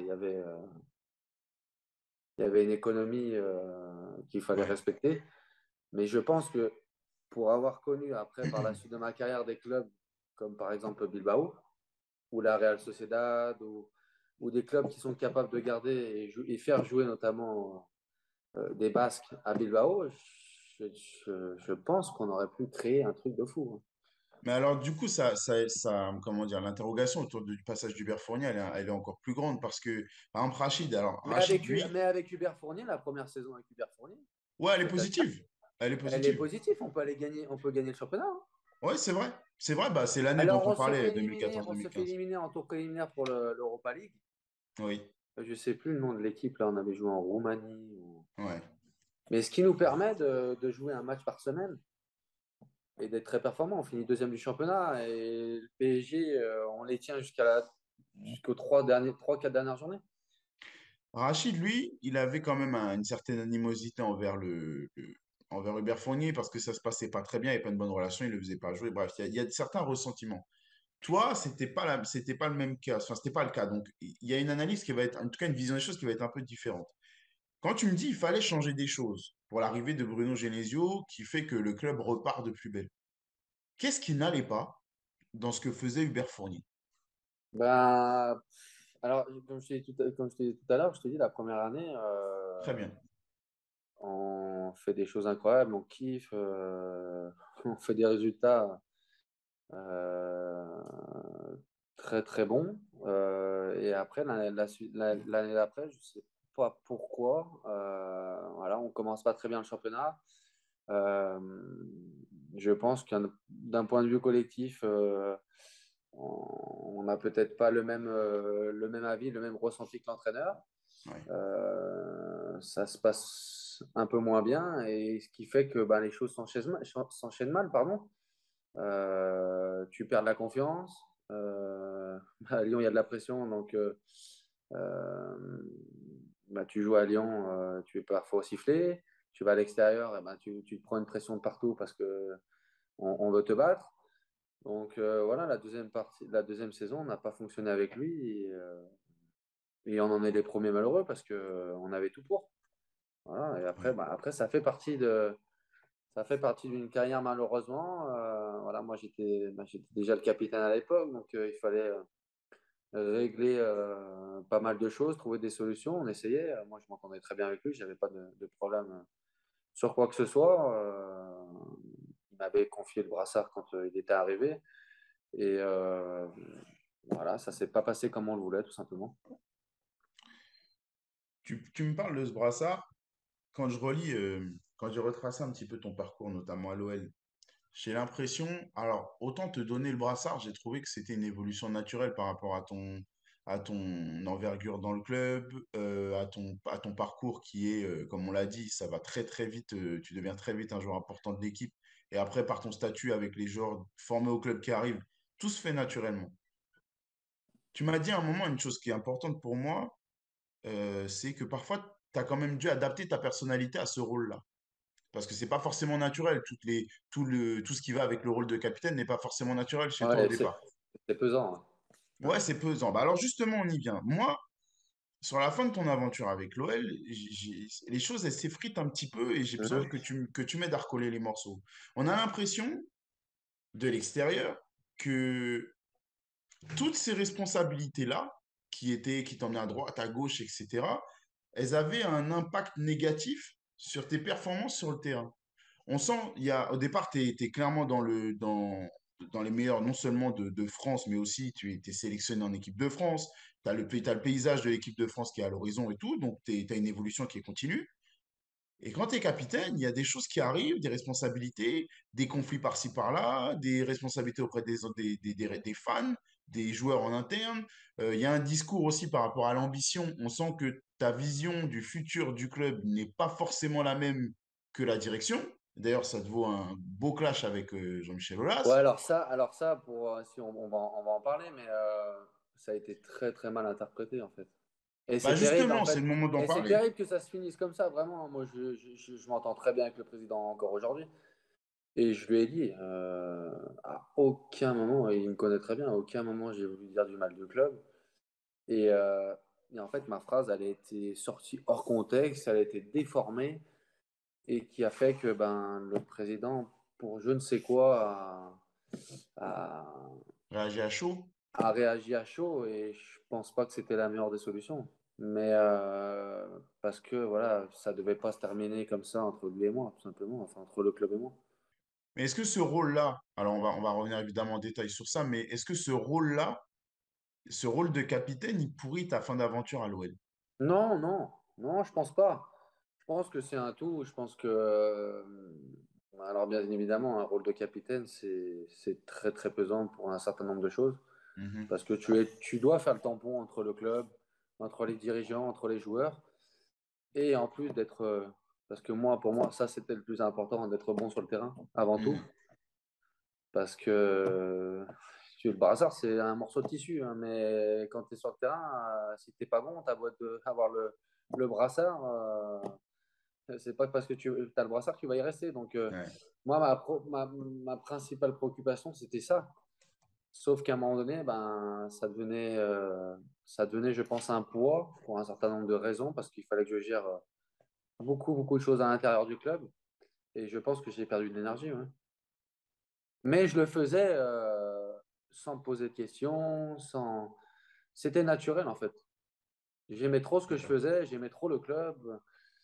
il y avait une économie qu'il fallait Ouais. respecter. Mais je pense que pour avoir connu après, par la suite de ma carrière, des clubs comme par exemple Bilbao ou la Real Sociedad ou des clubs qui sont capables de garder et faire jouer notamment des Basques à Bilbao, je pense qu'on aurait pu créer un truc de fou. Hein. Mais alors, du coup, comment dire, l'interrogation autour du passage d'Hubert Fournier, elle est encore plus grande parce que, par exemple, Rachid, alors, Rachid, lui, Mais avec Hubert Fournier, la première saison avec Hubert Fournier, ouais, elle est cette année, positive. Elle est elle est positive. positive. On peut aller gagner, on peut gagner le championnat. Hein. Ouais, c'est vrai. C'est vrai, bah, c'est l'année dont Alors, on parlait, 2014-2015. en tour préliminaire pour l'Europa League. Oui, Je sais plus le nom de l'équipe, là, on avait joué en Roumanie. ouais. Mais ce qui nous permet de jouer un match par semaine et d'être très performant. On finit deuxième du championnat et le PSG, on les tient jusqu'aux 4 dernières journées. Rachid, lui, il avait quand même une certaine animosité envers Hubert Fournier parce que ça se passait pas très bien, il n'y avait pas une bonne relation, il ne le faisait pas jouer. Bref, il y a certains ressentiments. Toi, c'était pas le même cas, enfin, c'était pas le cas. Donc, il y a une analyse qui va être, en tout cas, une vision des choses qui va être un peu différente. Quand tu me dis il fallait changer des choses pour l'arrivée de Bruno Genesio qui fait que le club repart de plus belle, qu'est-ce qui n'allait pas dans ce que faisait Hubert Fournier? Ben, alors, comme je t'ai dit tout à l'heure, je te dis, la première année, Très bien. on fait des choses incroyables, on kiffe, on fait des résultats euh, très très bons. Et après, l'année d'après, je ne sais pas pourquoi, voilà, on commence pas très bien le championnat. Euh, je pense d'un point de vue collectif, on n'a peut-être pas le même avis, le même ressenti que l'entraîneur. Ouais. Ça se passe un peu moins bien et ce qui fait que bah, les choses s'enchaînent mal, pardon. Tu perds de la confiance. À Lyon, il y a de la pression, donc euh, bah, tu joues à Lyon, tu es parfois sifflé. Tu vas à l'extérieur, et ben, tu te prends une pression de partout parce que on veut te battre. Donc voilà, la deuxième saison n'a pas fonctionné avec lui et on en est les premiers malheureux parce que on avait tout pour. Voilà, et après, Ouais. bah, après ça fait partie d'une carrière malheureusement. Voilà, moi j'étais déjà le capitaine à l'époque, donc il fallait régler pas mal de choses, trouver des solutions. On essayait. Moi, je m'entendais très bien avec lui, j'avais pas de problème sur quoi que ce soit. Il m'avait confié le brassard quand il était arrivé. Et voilà, ça s'est pas passé comme on le voulait, tout simplement. Tu me parles de ce brassard. Quand je relis, quand j'ai retracé un petit peu ton parcours, notamment à l'OL, j'ai l'impression, alors autant te donner le brassard, j'ai trouvé que c'était une évolution naturelle par rapport à ton envergure dans le club, à ton parcours qui est, comme on l'a dit, ça va très très vite, tu deviens très vite un joueur important de l'équipe. Et après, par ton statut avec les joueurs formés au club qui arrivent, tout se fait naturellement. Tu m'as dit à un moment une chose qui est importante pour moi, c'est que parfois, tu as quand même dû adapter ta personnalité à ce rôle-là. Parce que c'est pas forcément naturel. Tout ce qui va avec le rôle de capitaine n'est pas forcément naturel chez toi au Ouais, départ. c'est pesant. Ouais. Ouais, c'est pesant. Bah alors justement, on y vient. Moi, sur la fin de ton aventure avec l'OL, les choses, elles s'effritent un petit peu et j'ai besoin Mhm. que tu m'aides à recoller les morceaux. On a l'impression, de l'extérieur, que toutes ces responsabilités-là, qui t'emmenaient à droite, à gauche, etc., elles avaient un impact négatif sur tes performances sur le terrain. On sent, au départ, tu es clairement dans les meilleurs, non seulement de France, mais aussi tu es sélectionné en équipe de France. T'as le paysage de l'équipe de France qui est à l'horizon et tout, donc tu as une évolution qui est continue. Et quand tu es capitaine, il y a des choses qui arrivent, des responsabilités, des conflits par-ci par-là, des responsabilités auprès des fans, des joueurs en interne. Il y a un discours aussi par rapport à l'ambition. On sent que ta vision du futur du club n'est pas forcément la même que la direction. D'ailleurs, ça te vaut un beau clash avec Jean-Michel Ouais, Aulas. alors ça si on va en parler, mais ça a été très très mal interprété en fait. Et Bah c'est terrible en justement, c'est fait. le moment d'en Et c'est parler. terrible que ça se finisse comme ça, vraiment. Moi, je m'entends très bien avec le président encore aujourd'hui. Et je lui ai dit, à aucun moment, et il me connaît très bien, à aucun moment j'ai voulu dire du mal du club. Et, euh, et en fait, ma phrase, elle a été sortie hors contexte, elle a été déformée, et qui a fait que ben, le président, pour je ne sais quoi, a, Réagir à chaud. a réagi à chaud, et je pense pas que c'était la meilleure des solutions. Mais parce que voilà, ça devait pas se terminer comme ça entre lui et moi, tout simplement, enfin entre le club et moi. Mais est-ce que ce rôle-là, alors on va revenir évidemment en détail sur ça, mais est-ce que ce rôle de capitaine, il pourrit ta fin d'aventure à l'OL? Non, non, non, je pense pas. Je pense que c'est un tout. Je pense que, alors bien évidemment, un rôle de capitaine, c'est très très pesant pour un certain nombre de choses, Mhm. parce que tu dois faire le tampon entre le club, entre les dirigeants, entre les joueurs, et en plus d'être, parce que moi, pour moi, ça c'était le plus important, d'être bon sur le terrain avant tout, Mhm. parce que le brassard c'est un morceau de tissu, hein, mais quand tu es sur le terrain, si t'es pas bon, t'as beau avoir le brassard. C'est pas parce que tu as le brassard que tu vas y rester. Donc, Ouais. moi, ma principale préoccupation, c'était ça. Sauf qu'à un moment donné, ben, ça devenait, je pense, un poids pour un certain nombre de raisons, parce qu'il fallait que je gère beaucoup, beaucoup de choses à l'intérieur du club. Et je pense que j'ai perdu de l'énergie. Ouais. Mais je le faisais sans me poser de questions, sans... C'était naturel, en fait. J'aimais trop ce que je D'accord. faisais, j'aimais trop le club.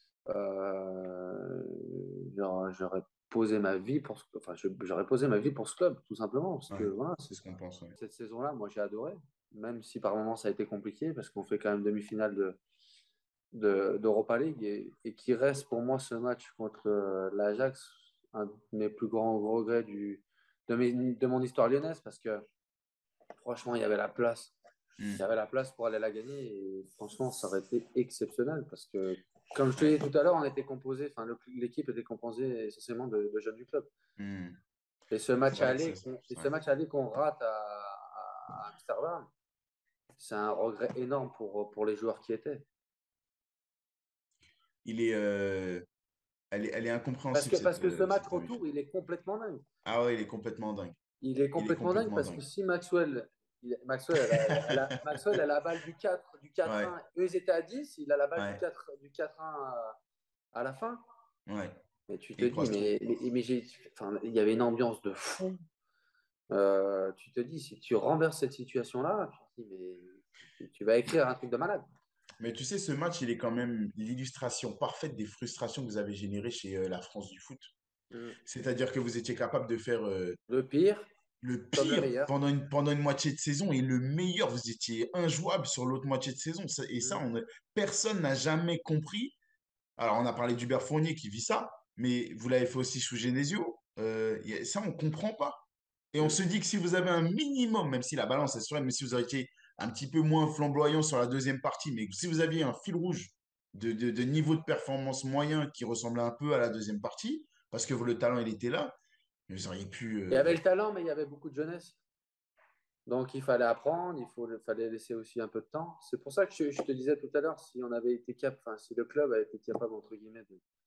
Euh, j'aurais posé ma vie pour enfin, j'aurais posé ma vie pour ce club, tout simplement, parce que Ouais. voilà, C'est ce qu'on pense, ouais. cette saison-là, moi j'ai adoré, même si par moments ça a été compliqué, parce qu'on fait quand même demi-finale d'Europa League, et qui reste pour moi ce match contre l'Ajax, un de mes plus grands regrets de mon histoire lyonnaise, parce que franchement, il y avait la place. Il y Mm. avait la place pour aller la gagner et franchement, ça aurait été exceptionnel parce que, comme je te l'ai dit tout à l'heure, on était composé, enfin, l'équipe était composée essentiellement de jeunes du club. Mm. Et C'est vrai que ça, ce match aller qu'on rate à Amsterdam, c'est un regret énorme pour les joueurs qui étaient. il est, elle est Parce incompréhensible, que, parce que ce match cette demi-finale. retour, il est complètement dingue. Ah ouais, il est complètement dingue. Il est Il est complètement dingue complètement parce que dingue. si Maxwell a la balle du quatre Ouais, 1 eux ils étaient à 10, il a la balle ouais, du 4-1 à la fin. ouais. Mais tu Et te il dis, croise tout. enfin, il y avait une ambiance de fou. Tu te dis, si tu renverses cette situation-là, tu te dis, mais tu vas écrire un truc de malade. Mais tu sais, ce match, il est quand même l'illustration parfaite des frustrations que vous avez générées chez la France du foot. Mm. C'est-à-dire que vous étiez capable de faire Le pire le comme le pire meilleur. pendant une moitié de saison et le meilleur, vous étiez injouable sur l'autre moitié de saison. Et ça, Mm. personne n'a jamais compris. Alors, on a parlé d'Hubert Fournier qui vit ça, mais vous l'avez fait aussi sous Genesio. Ça, on ne comprend pas. Et on Mm. se dit que si vous avez un minimum, même si la balance est sur elle, mais si vous aviez été un petit peu moins flamboyant sur la deuxième partie, mais si vous aviez un fil rouge de niveau de performance moyen qui ressemblait un peu à la deuxième partie, parce que le talent, il était là, vous auriez pu. Il y avait le talent, mais il y avait beaucoup de jeunesse. Donc il fallait apprendre, fallait laisser aussi un peu de temps. C'est pour ça que je te disais tout à l'heure, si on avait été capable, enfin, si le club a été capable, entre guillemets,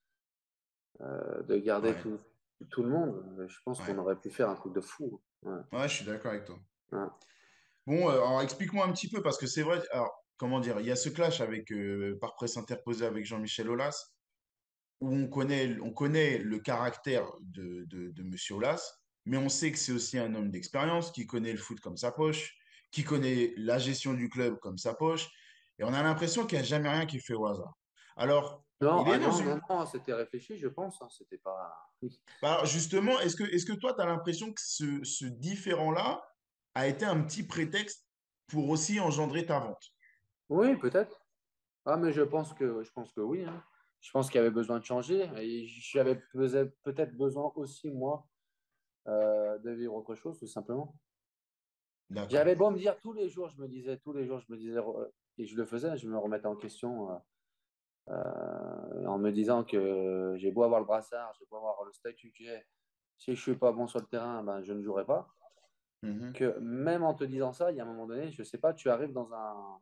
de garder Ouais, tout le monde, je pense qu'on ouais. aurait pu faire un truc de fou. Ouais. Ouais, je suis d'accord avec toi. Ouais. Bon, alors explique-moi un petit peu, parce que c'est vrai, alors, comment dire, il y a ce clash avec, par presse interposée avec Jean-Michel Aulas, où on connaît le caractère de Monsieur Aulas, mais on sait que c'est aussi un homme d'expérience, qui connaît le foot comme sa poche, qui connaît la gestion du club comme sa poche, et on a l'impression qu'il n'y a jamais rien qui est fait au hasard. Alors, Non, il est ah dans non, une... non, non, c'était réfléchi, je pense. Hein, c'était pas. Bah, alors, justement, est-ce que toi, tu as l'impression que ce différent-là a été un petit prétexte pour aussi engendrer ta vente? Oui, peut-être. Ah, mais je pense que oui. Hein. Je pense qu'il y avait besoin de changer. Et j'avais peut-être besoin aussi, moi, de vivre autre chose, tout simplement. D'accord. J'avais beau me dire tous les jours, je me disais, et je le faisais, je me remettais en question en me disant que j'ai beau avoir le brassard, j'ai beau avoir le statut que j'ai, si je suis pas bon sur le terrain, ben, je ne jouerai pas. Mhm. Que même en te disant ça, il y a un moment donné, je sais pas, tu arrives dans un.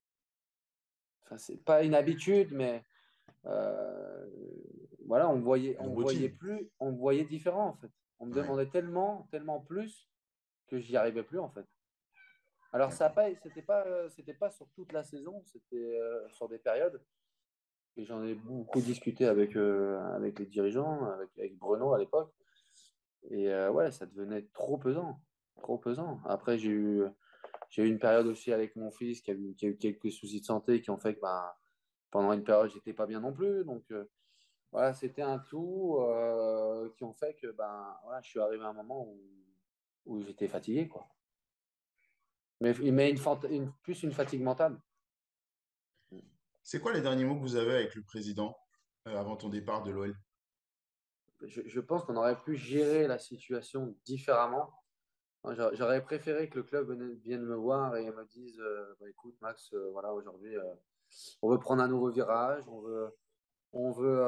Enfin, c'est pas une habitude, mais euh, voilà, Une on me voyait routine. plus, on me voyait différent en fait. On me Ouais, demandait tellement, tellement plus que j'y arrivais plus en fait. Alors ça a d'accord. pas, c'était pas sur toute la saison, c'était sur des périodes. Et j'en ai beaucoup discuté avec les dirigeants, avec Bruno à l'époque. Et ouais, ça devenait trop pesant, trop pesant. Après j'ai eu une période aussi avec mon fils qui a eu quelques soucis de santé qui ont fait que ben, pendant une période j'étais pas bien non plus. Donc voilà, c'était un tout qui ont fait que ben voilà, je suis arrivé à un moment où j'étais fatigué quoi. Mais plus une fatigue mentale. C'est quoi les derniers mots que vous avez avec le président avant ton départ de l'OL? Je pense qu'on aurait pu gérer la situation différemment. J'aurais préféré que le club vienne me voir et me dise bah, écoute, Max, voilà, aujourd'hui, on veut prendre un nouveau virage, on veut,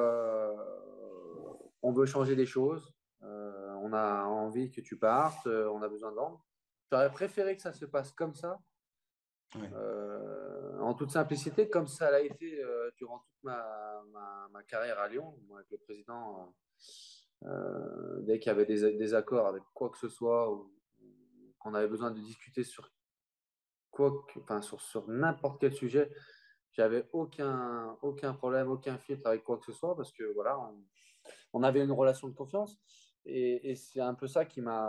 on veut changer des choses, on a envie que tu partes, on a besoin d'ordre. J'aurais préféré que ça se passe comme ça, Ouais, en toute simplicité, comme ça l'a été durant toute ma carrière à Lyon, moi, avec le président. Dès qu'il y avait des accords avec quoi que ce soit ou qu'on avait besoin de discuter sur enfin, sur n'importe quel sujet, j'avais aucun problème, aucun filtre avec quoi que ce soit parce que voilà, on avait une relation de confiance et c'est un peu ça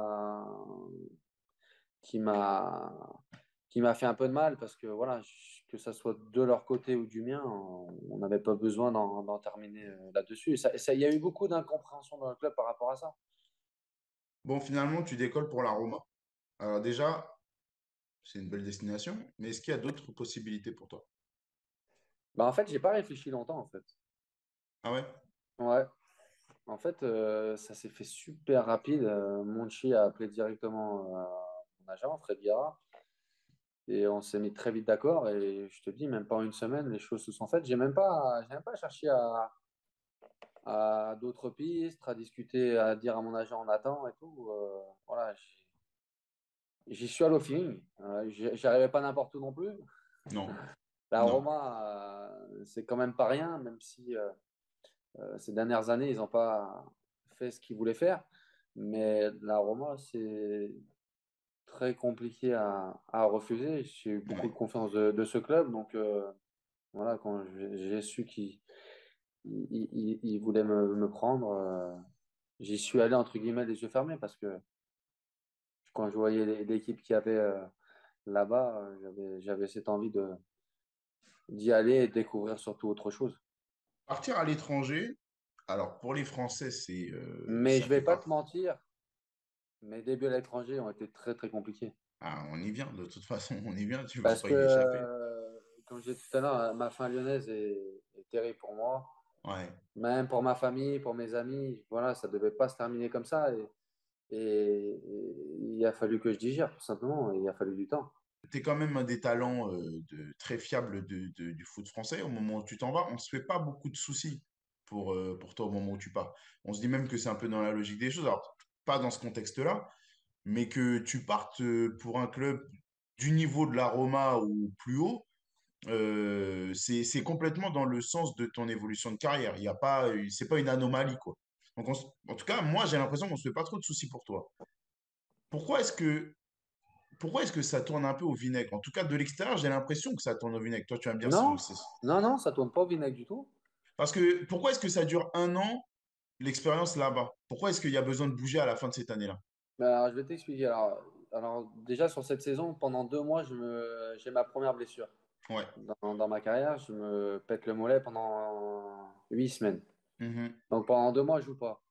qui m'a qui m'a fait un peu de mal parce que voilà, que ça soit de leur côté ou du mien, on n'avait pas besoin d'en terminer là-dessus. Il y a eu beaucoup d'incompréhension dans le club par rapport à ça. bon, finalement, tu décolles pour la Roma. Alors déjà, c'est une belle destination, mais est-ce qu'il y a d'autres possibilités pour toi? Bah, en fait, j'ai pas réfléchi longtemps en fait. Ah ouais? Ouais, en fait, ça s'est fait super rapide. Monchi a appelé directement mon agent, Fred Guerra, et on s'est mis très vite d'accord. Et je te dis, même pas en une semaine, les choses se sont faites. J'ai même pas cherché à d'autres pistes, à discuter, à dire à mon agent on attend et tout. Voilà, j'y suis allé au feeling. J'arrivais pas n'importe où non plus. Non, La non. Roma, c'est quand même pas rien, même si ces dernières années, ils n'ont pas fait ce qu'ils voulaient faire. Mais la Roma, c'est très compliqué à refuser. J'ai eu beaucoup Ouais. de confiance de ce club. Donc, voilà, quand j'ai su il voulait me prendre. J'y suis allé entre guillemets les yeux fermés parce que quand je voyais l'équipe qu'il y avait là-bas, j'avais cette envie d'y aller et de découvrir surtout autre chose. Partir à l'étranger, alors pour les Français, Mais ça je fait vais pas pas. te mentir, mes débuts à l'étranger ont été très très compliqués. Ah, on y vient, de toute façon, on y vient, tu vas Parce pas que, y échapper. comme je disais tout à l'heure, ma fin lyonnaise est terrible pour moi. Ouais. Même pour ma famille, pour mes amis, voilà, ça devait pas se terminer comme ça. Et il a fallu que je digère, tout simplement. Et il a fallu du temps. Tu es quand même un des talents très fiables du foot français. Au moment où tu t'en vas, on se fait pas beaucoup de soucis pour toi au moment où tu pars. On se dit même que c'est un peu dans la logique des choses. Alors, pas dans ce contexte-là, mais que tu partes pour un club du niveau de la Roma ou plus haut, c'est complètement dans le sens de ton évolution de carrière. Il y a pas, c'est pas une anomalie, quoi. Donc, en tout cas, moi, j'ai l'impression qu'on se fait pas trop de soucis pour toi. Pourquoi est-ce que pourquoi est-ce que ça tourne un peu au vinaigre? En tout cas, de l'extérieur, j'ai l'impression que ça tourne au vinaigre. Toi, tu vas me dire, Non, non, non, ça tourne pas au vinaigre du tout. parce que pourquoi est-ce que ça dure un an, l'expérience là-bas? Pourquoi est-ce qu'il y a besoin de bouger à la fin de cette année-là? Alors, je vais t'expliquer. Alors, déjà, sur cette saison, pendant 2 mois, j'ai ma première blessure. Ouais. Dans ma carrière, je me pète le mollet pendant 8 semaines. Mhm. Donc, pendant 2 mois, je joue pas.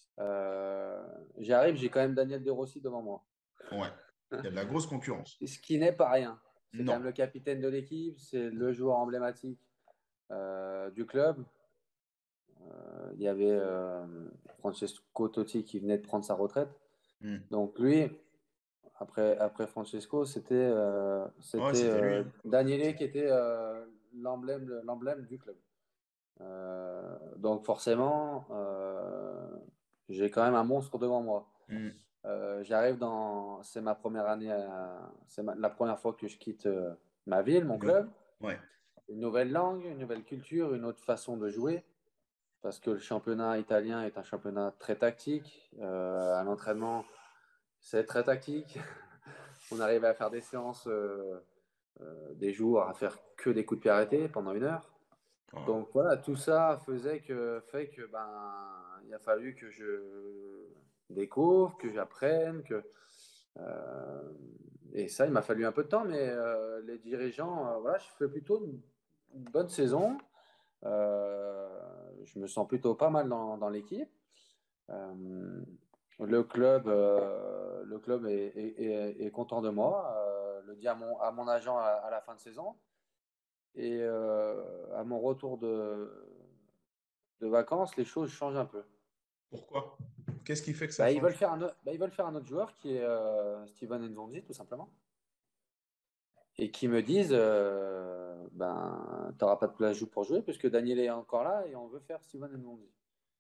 J'arrive, j'ai quand même Daniel De Rossi devant moi. Ouais. Il y a de la grosse concurrence. Ce qui n'est pas rien. C'est quand Non. même le capitaine de l'équipe, c'est le joueur emblématique du club. Il y avait Francesco Totti qui venait de prendre sa retraite. Mhm. Donc lui, après Francesco, Ouais, c'était c'était lui, hein. Daniele qui était l'emblème du club. Donc forcément, j'ai quand même un monstre devant moi. Mhm. C'est ma première année, la première fois que je quitte ma ville, mon Le- club. Ouais. Une nouvelle langue, une nouvelle culture, une autre façon de jouer, parce que le championnat italien est un championnat très tactique. À l'entraînement, c'est très tactique. On arrivait à faire des séances, des jours, à faire que des coups de pied arrêtés pendant 1 heure. Ouais. Donc voilà, tout ça fait que il a fallu que je découvre, que j'apprenne, euh, et ça, il m'a fallu un peu de temps, mais les dirigeants, voilà, je fais plutôt une bonne saison. Je me sens plutôt pas mal dans l'équipe. Euh, le club est content de moi, le dit à mon agent à la fin de saison. Et à mon retour de vacances, les choses changent un peu. Pourquoi? Qu'est-ce qui fait que ça change? Ils veulent faire un autre joueur qui est Steven Nzonzi, tout simplement. Et qui me disent t'auras pas de place pour jouer puisque Daniel est encore là et on veut faire Steven Nzonzi.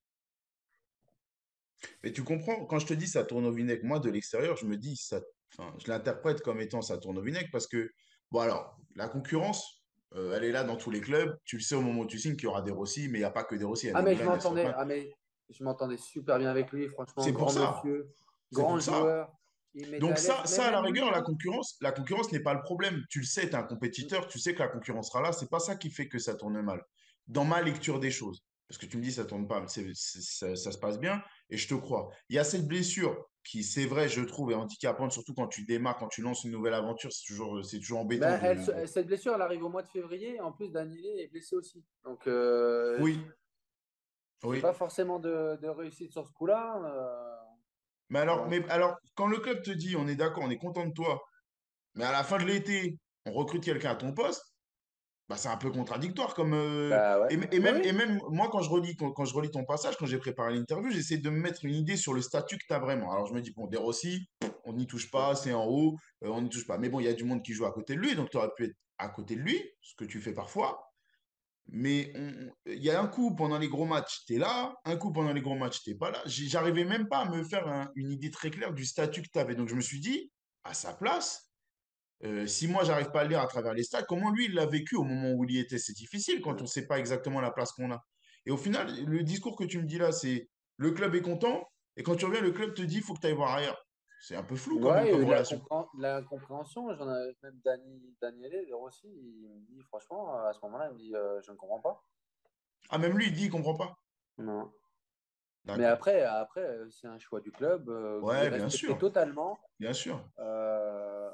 Mais tu comprends, quand je te dis ça tourne au vinaigre, moi de l'extérieur, je me dis ça, enfin, je l'interprète comme étant ça tourne au vinaigre parce que, bon alors, la concurrence, elle est là dans tous les clubs. Tu le sais au moment où tu signes qu'il y aura des Rossi, mais il n'y a pas que des Rossi, il y a des Milan, il y a Strootman. Mais je m'entendais super bien avec lui, franchement, C'est pour grand ça, monsieur, c'est grand pour ça. joueur. Il mettait Donc à l'aise, mais ça à la même lui, rigueur, hein. la concurrence n'est pas le problème. Tu le sais, tu es un compétiteur, tu sais que la concurrence sera là. C'est pas ça qui fait que ça tourne mal. Dans ma lecture des choses, parce que tu me dis ça tourne pas, ça se passe bien, et je te crois. Il y a cette blessure qui, c'est vrai, je trouve, est handicapante, surtout quand tu démarres, quand tu lances une nouvelle aventure, c'est toujours embêtant Cette blessure, elle arrive au mois de février. En plus, Daniel est blessé aussi. Donc, Oui, j'ai oui. pas forcément de réussite sur ce coup-là. Donc, Mais alors, quand le club te dit, on est d'accord, on est content de toi, mais à la fin de l'été, on recrute quelqu'un à ton poste, bah, c'est un peu contradictoire comme bah ouais. Bah et oui. même moi quand je relis ton passage quand j'ai préparé l'interview j'essaie de me mettre une idée sur le statut que tu as vraiment alors je me dis bon De Rossi on n'y touche pas c'est en haut on n'y touche pas mais bon il y a du monde qui joue à côté de lui donc tu aurais pu être à côté de lui ce que tu fais parfois mais il y a un coup pendant les gros matchs tu es là un coup pendant les gros matchs t'es pas là j'arrivais même pas à me faire une idée très claire du statut que tu avais donc je me suis dit à sa place si moi, j'arrive pas à le lire à travers les stats, comment lui, il l'a vécu au moment où il y était? C'est difficile quand on ne sait pas exactement la place qu'on a. Et au final, le discours que tu me dis là, c'est le club est content, et quand tu reviens, le club te dit, il faut que tu ailles voir ailleurs. C'est un peu flou quand même Ouais, il y a comme eu relation. de la compréhension. J'en avais même Daniele aussi. Il me dit, franchement, à ce moment-là, il me dit, je ne comprends pas. Ah, même lui, il dit, il comprend pas. Non. Mais D'accord. après, c'est un choix du club que j'ai Ouais, respecté totalement. bien sûr. Euh,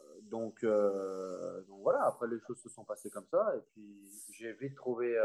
donc voilà, après les choses se sont passées comme ça. Et puis j'ai vite trouvé,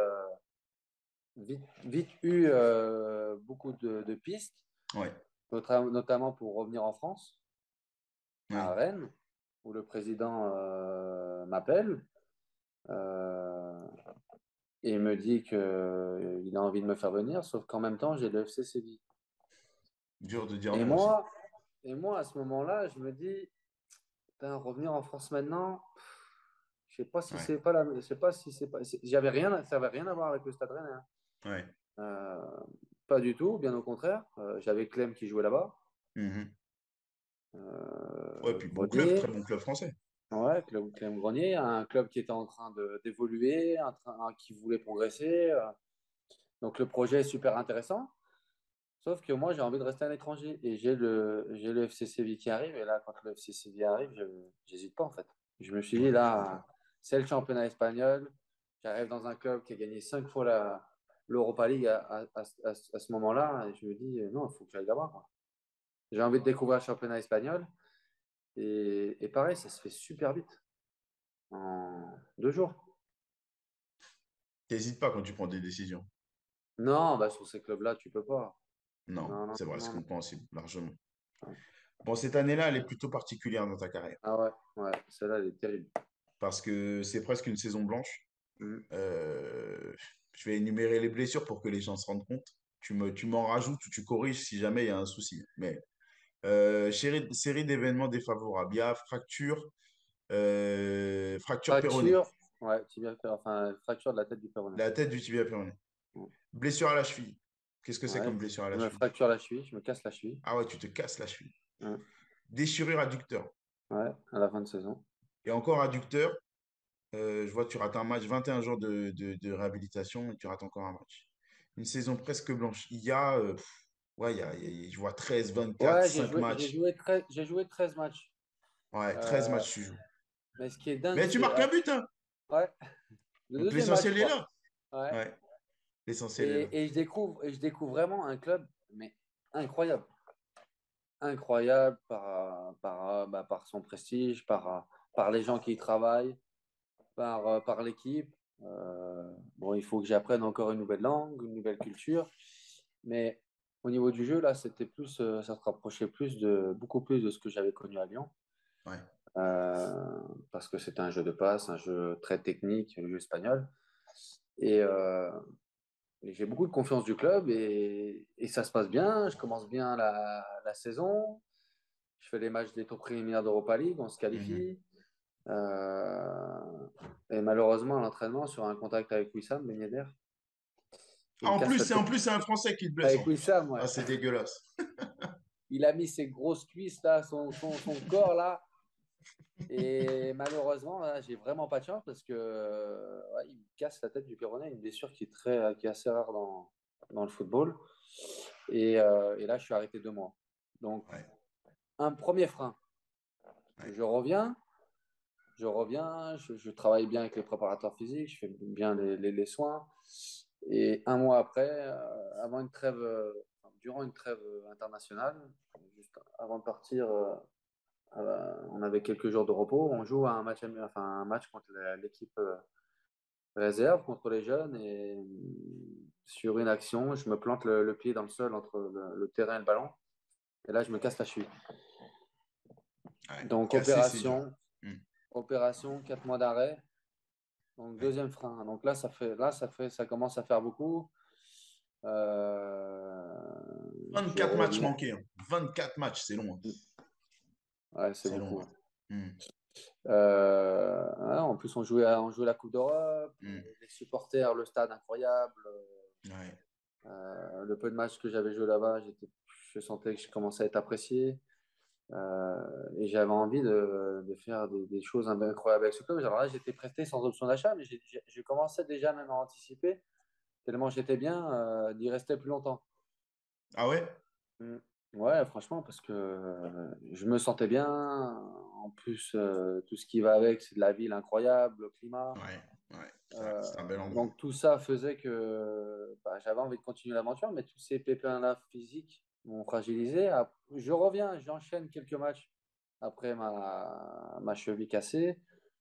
vite eu beaucoup de pistes, Ouais, notamment pour revenir en France, ouais. à Rennes, où le président m'appelle euh, et me dit qu'il a envie de me faire venir, sauf qu'en même temps, j'ai le FC Séville. Dur de dire Et non aussi. moi, et moi, à ce moment-là, je me dis, putain, revenir en France maintenant, je sais pas si Ouais, c'est pas la, je sais pas si c'est pas, j'avais rien, ça avait rien à voir avec le Stade Rennais, hein. ouais. Euh, Pas du tout, bien au contraire. J'avais Clem qui jouait là-bas, Mhm. Ouais, puis bon club, Grenier, très bon club français. ouais, Clem Grenier, un club qui était en train d'évoluer, qui voulait progresser. Donc le projet est super intéressant. Sauf que moi, j'ai envie de rester à l'étranger et j'ai le FC Séville qui arrive. Et là, quand le FC Séville arrive, je n'hésite pas en fait. Je me suis dit, Ouais, je comprends. là, c'est le championnat espagnol. J'arrive dans un club qui a gagné 5 fois l'Europa League à ce moment-là. Et je me dis, non, il faut que j'aille là-bas, quoi. J'ai envie de découvrir le championnat espagnol. Et pareil, ça se fait super vite, en 2 jours. T'hésites pas quand tu prends des décisions. Non, bah, sur ces clubs-là, tu peux pas. Non, Non, non, c'est vrai, c'est non, non. compréhensible, largement. Bon, cette année-là, elle est plutôt particulière dans ta carrière Ah ouais, ouais, celle-là, elle est terrible. parce que c'est presque une saison blanche. Mm. Euh, je vais énumérer les blessures pour que les gens se rendent compte. Tu m'en rajoutes ou tu corriges si jamais il y a un souci. Mais série d'événements défavorables. Il y a fracture péronée, Fracture, ouais, enfin, fracture de la tête du péroné. la tête du tibia péroné. Mm. Blessure à la cheville. Qu'est-ce que c'est Ouais, comme blessure à je la me cheville? fracture la cheville, je me casse la cheville. Ah ouais, tu te casses la cheville. Mm. Déchirure adducteur. Ouais, à la fin de saison. Et encore adducteur, je vois que tu rates un match, 21 jours de réhabilitation et tu rates encore un match. Une saison presque blanche. Ouais, je vois 13, 24, Ouais, 5 matchs. j'ai joué 13 matchs. Ouais, 13 Euh, matchs tu joues. mais ce qui est dingue, Mais tu c'est. marques un but, hein. Ouais, le Donc deuxième match, je l'essentiel est crois. là. Ouais. Ouais, l'essentiel est là. Et je découvre vraiment un club, mais incroyable. Incroyable par son prestige, par les gens qui y travaillent, par l'équipe. Bon, il faut que j'apprenne encore une nouvelle langue, une nouvelle culture. Mais au niveau du jeu, là, c'était plus, ça se rapprochait beaucoup plus de ce que j'avais connu à Lyon. Ouais. Euh, Parce que c'était un jeu de passe, un jeu très technique, le jeu espagnol. Et, euh, et j'ai beaucoup de confiance du club et ça se passe bien. Je commence bien la saison. Je fais les matchs des tours préliminaires d'Europa League, on se Mhm. qualifie. Euh, et malheureusement, à l'entraînement, sur un contact avec Wissam Ben Yedder, il Ah, me casse la en tête. plus, c'est un Français qui te blesse en Avec plus. Wissam, Ah, ouais. c'est dégueulasse. Il a mis ses grosses cuisses, là, son corps, là. Et malheureusement, là, j'ai vraiment pas de chance parce que ouais, il me casse la tête du péroné, une blessure qui est assez rare dans le football. Et là, je suis arrêté 2 mois. Donc, Ouais, un premier frein. ouais. Je reviens, je travaille bien avec les préparateurs physiques, je fais bien les soins. Et un mois après, durant une trêve internationale, juste avant de partir, on avait quelques jours de repos. On joue un match contre l'équipe réserve, contre les jeunes. Et sur une action, je me plante le pied dans le sol entre le terrain et le ballon. Et là, je me casse la cheville. Ouais. Donc, Casser, c'est dur. Hmm. opération, 4 mois d'arrêt. Donc, Ouais. deuxième frein. Donc ça commence à faire beaucoup. Je 24 matchs reviens. manqués, hein. 24 matchs, c'est long, hein. Ouais, c'est C'est long, beaucoup. hein. Hmm. Ouais, en plus, on jouait la Coupe d'Europe. Hmm. Les supporters, le stade incroyable. Ouais. Le peu de matchs que j'avais joué là-bas, je sentais que je commençais à être apprécié. Et j'avais envie de faire des choses incroyables avec ce club. Alors là, j'étais prêté sans option d'achat, mais j'ai commencé déjà même à anticiper, tellement j'étais bien, d'y rester plus longtemps. Ah ouais? Mm. Ouais, franchement, parce que je me sentais bien. En plus, tout ce qui va avec, c'est de la ville incroyable, le climat. Ouais, ouais, Euh, c'est un bel endroit. donc tout ça faisait que bah, j'avais envie de continuer l'aventure, mais tous ces pépins-là physiques m'ont fragilisé. Je reviens, j'enchaîne quelques matchs après ma cheville cassée.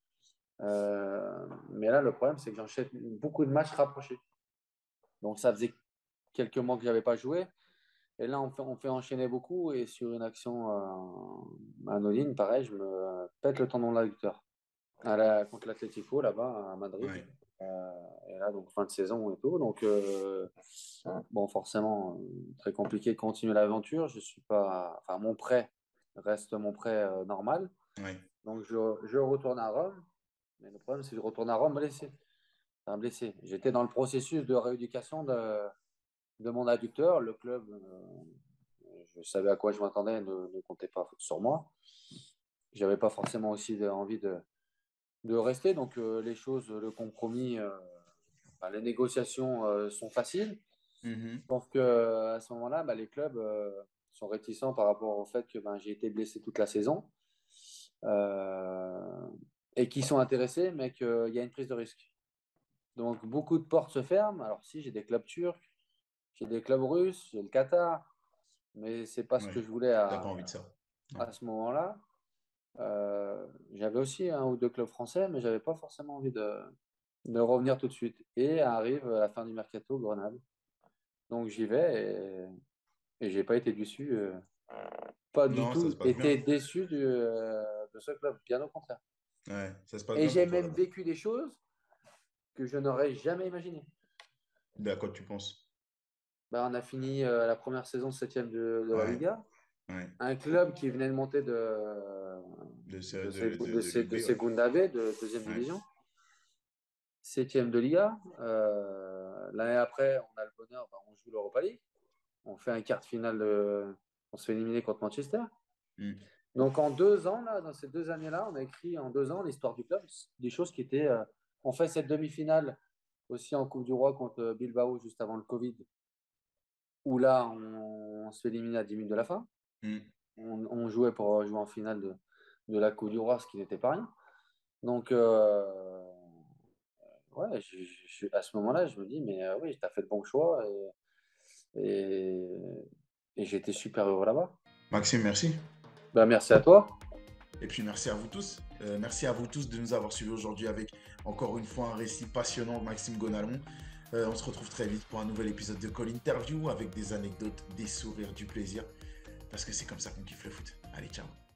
Mais là, le problème, c'est que j'enchaîne beaucoup de matchs rapprochés. Donc ça faisait quelques mois que je n'avais pas joué. Et là, on fait enchaîner beaucoup. Et sur une action anodine, pareil, je me pète le tendon de l'adducteur contre l'Atlético, là-bas, à Madrid. Ouais, Et là, donc, fin de saison et tout. Donc, bon, forcément, très compliqué de continuer l'aventure. Je suis pas. Enfin, mon prêt reste mon prêt normal. ouais, Donc, je retourne à Rome. Mais le problème, c'est que je retourne à Rome blessé. Enfin, blessé. J'étais dans le processus de rééducation de mon adducteur. Le club, je savais à quoi je m'attendais, ne comptait pas sur moi. J'avais pas forcément aussi envie de rester. Donc, les choses, le compromis, bah, les négociations sont faciles. mhm, Sauf qu'à ce moment-là, bah, les clubs sont réticents par rapport au fait que ben, j'ai été blessé toute la saison euh, et qui sont intéressés, mais qu'il y a une prise de risque. Donc, beaucoup de portes se ferment. Alors, si j'ai des clubs turcs, j'ai des clubs russes, j'ai le Qatar, mais c'est pas ce ouais. que je voulais T'as pas envie de ça. Non. à ce moment-là. J'avais aussi un ou deux clubs français, mais j'avais pas forcément envie de revenir tout de suite. Et arrive la fin du mercato, Grenade. Donc j'y vais et j'ai pas été déçu, pas du Non, ça tout se passe bien. été déçu de ce club, bien au contraire. Ouais, ça se passe Et bien j'ai pour toi même là-bas. vécu des choses que je n'aurais jamais imaginées. Mais à quoi tu penses? Ben, on a fini la première saison septième de la Ouais, Liga. ouais. Un club qui venait de monter De Ligue de B, ouais. Segunda B, de deuxième Ouais. division. Septième de Liga. L'année après, on a le bonheur, ben, on joue l'Europa League. On fait un quart de finale, on se fait éliminer contre Manchester. Mm. Donc en 2 ans, là, dans ces 2 années-là, on a écrit en 2 ans l'histoire du club, des choses qui étaient. On fait cette demi-finale aussi en Coupe du Roi contre Bilbao juste avant le Covid, où là, on se fait éliminer à 10 minutes de la fin. Mm. On jouait pour jouer en finale de la Coupe du Roi, ce qui n'était pas rien. Donc, ouais, à ce moment-là, je me dis, mais oui, tu as fait le bon choix et, et j'étais super heureux là-bas. Maxime, merci. Ben, merci à toi. Et puis merci à vous tous. Merci à vous tous de nous avoir suivis aujourd'hui avec encore une fois un récit passionnant de Maxime Gonalon. On se retrouve très vite pour un nouvel épisode de Call Interview avec des anecdotes, des sourires, du plaisir. Parce que c'est comme ça qu'on kiffe le foot. Allez, ciao.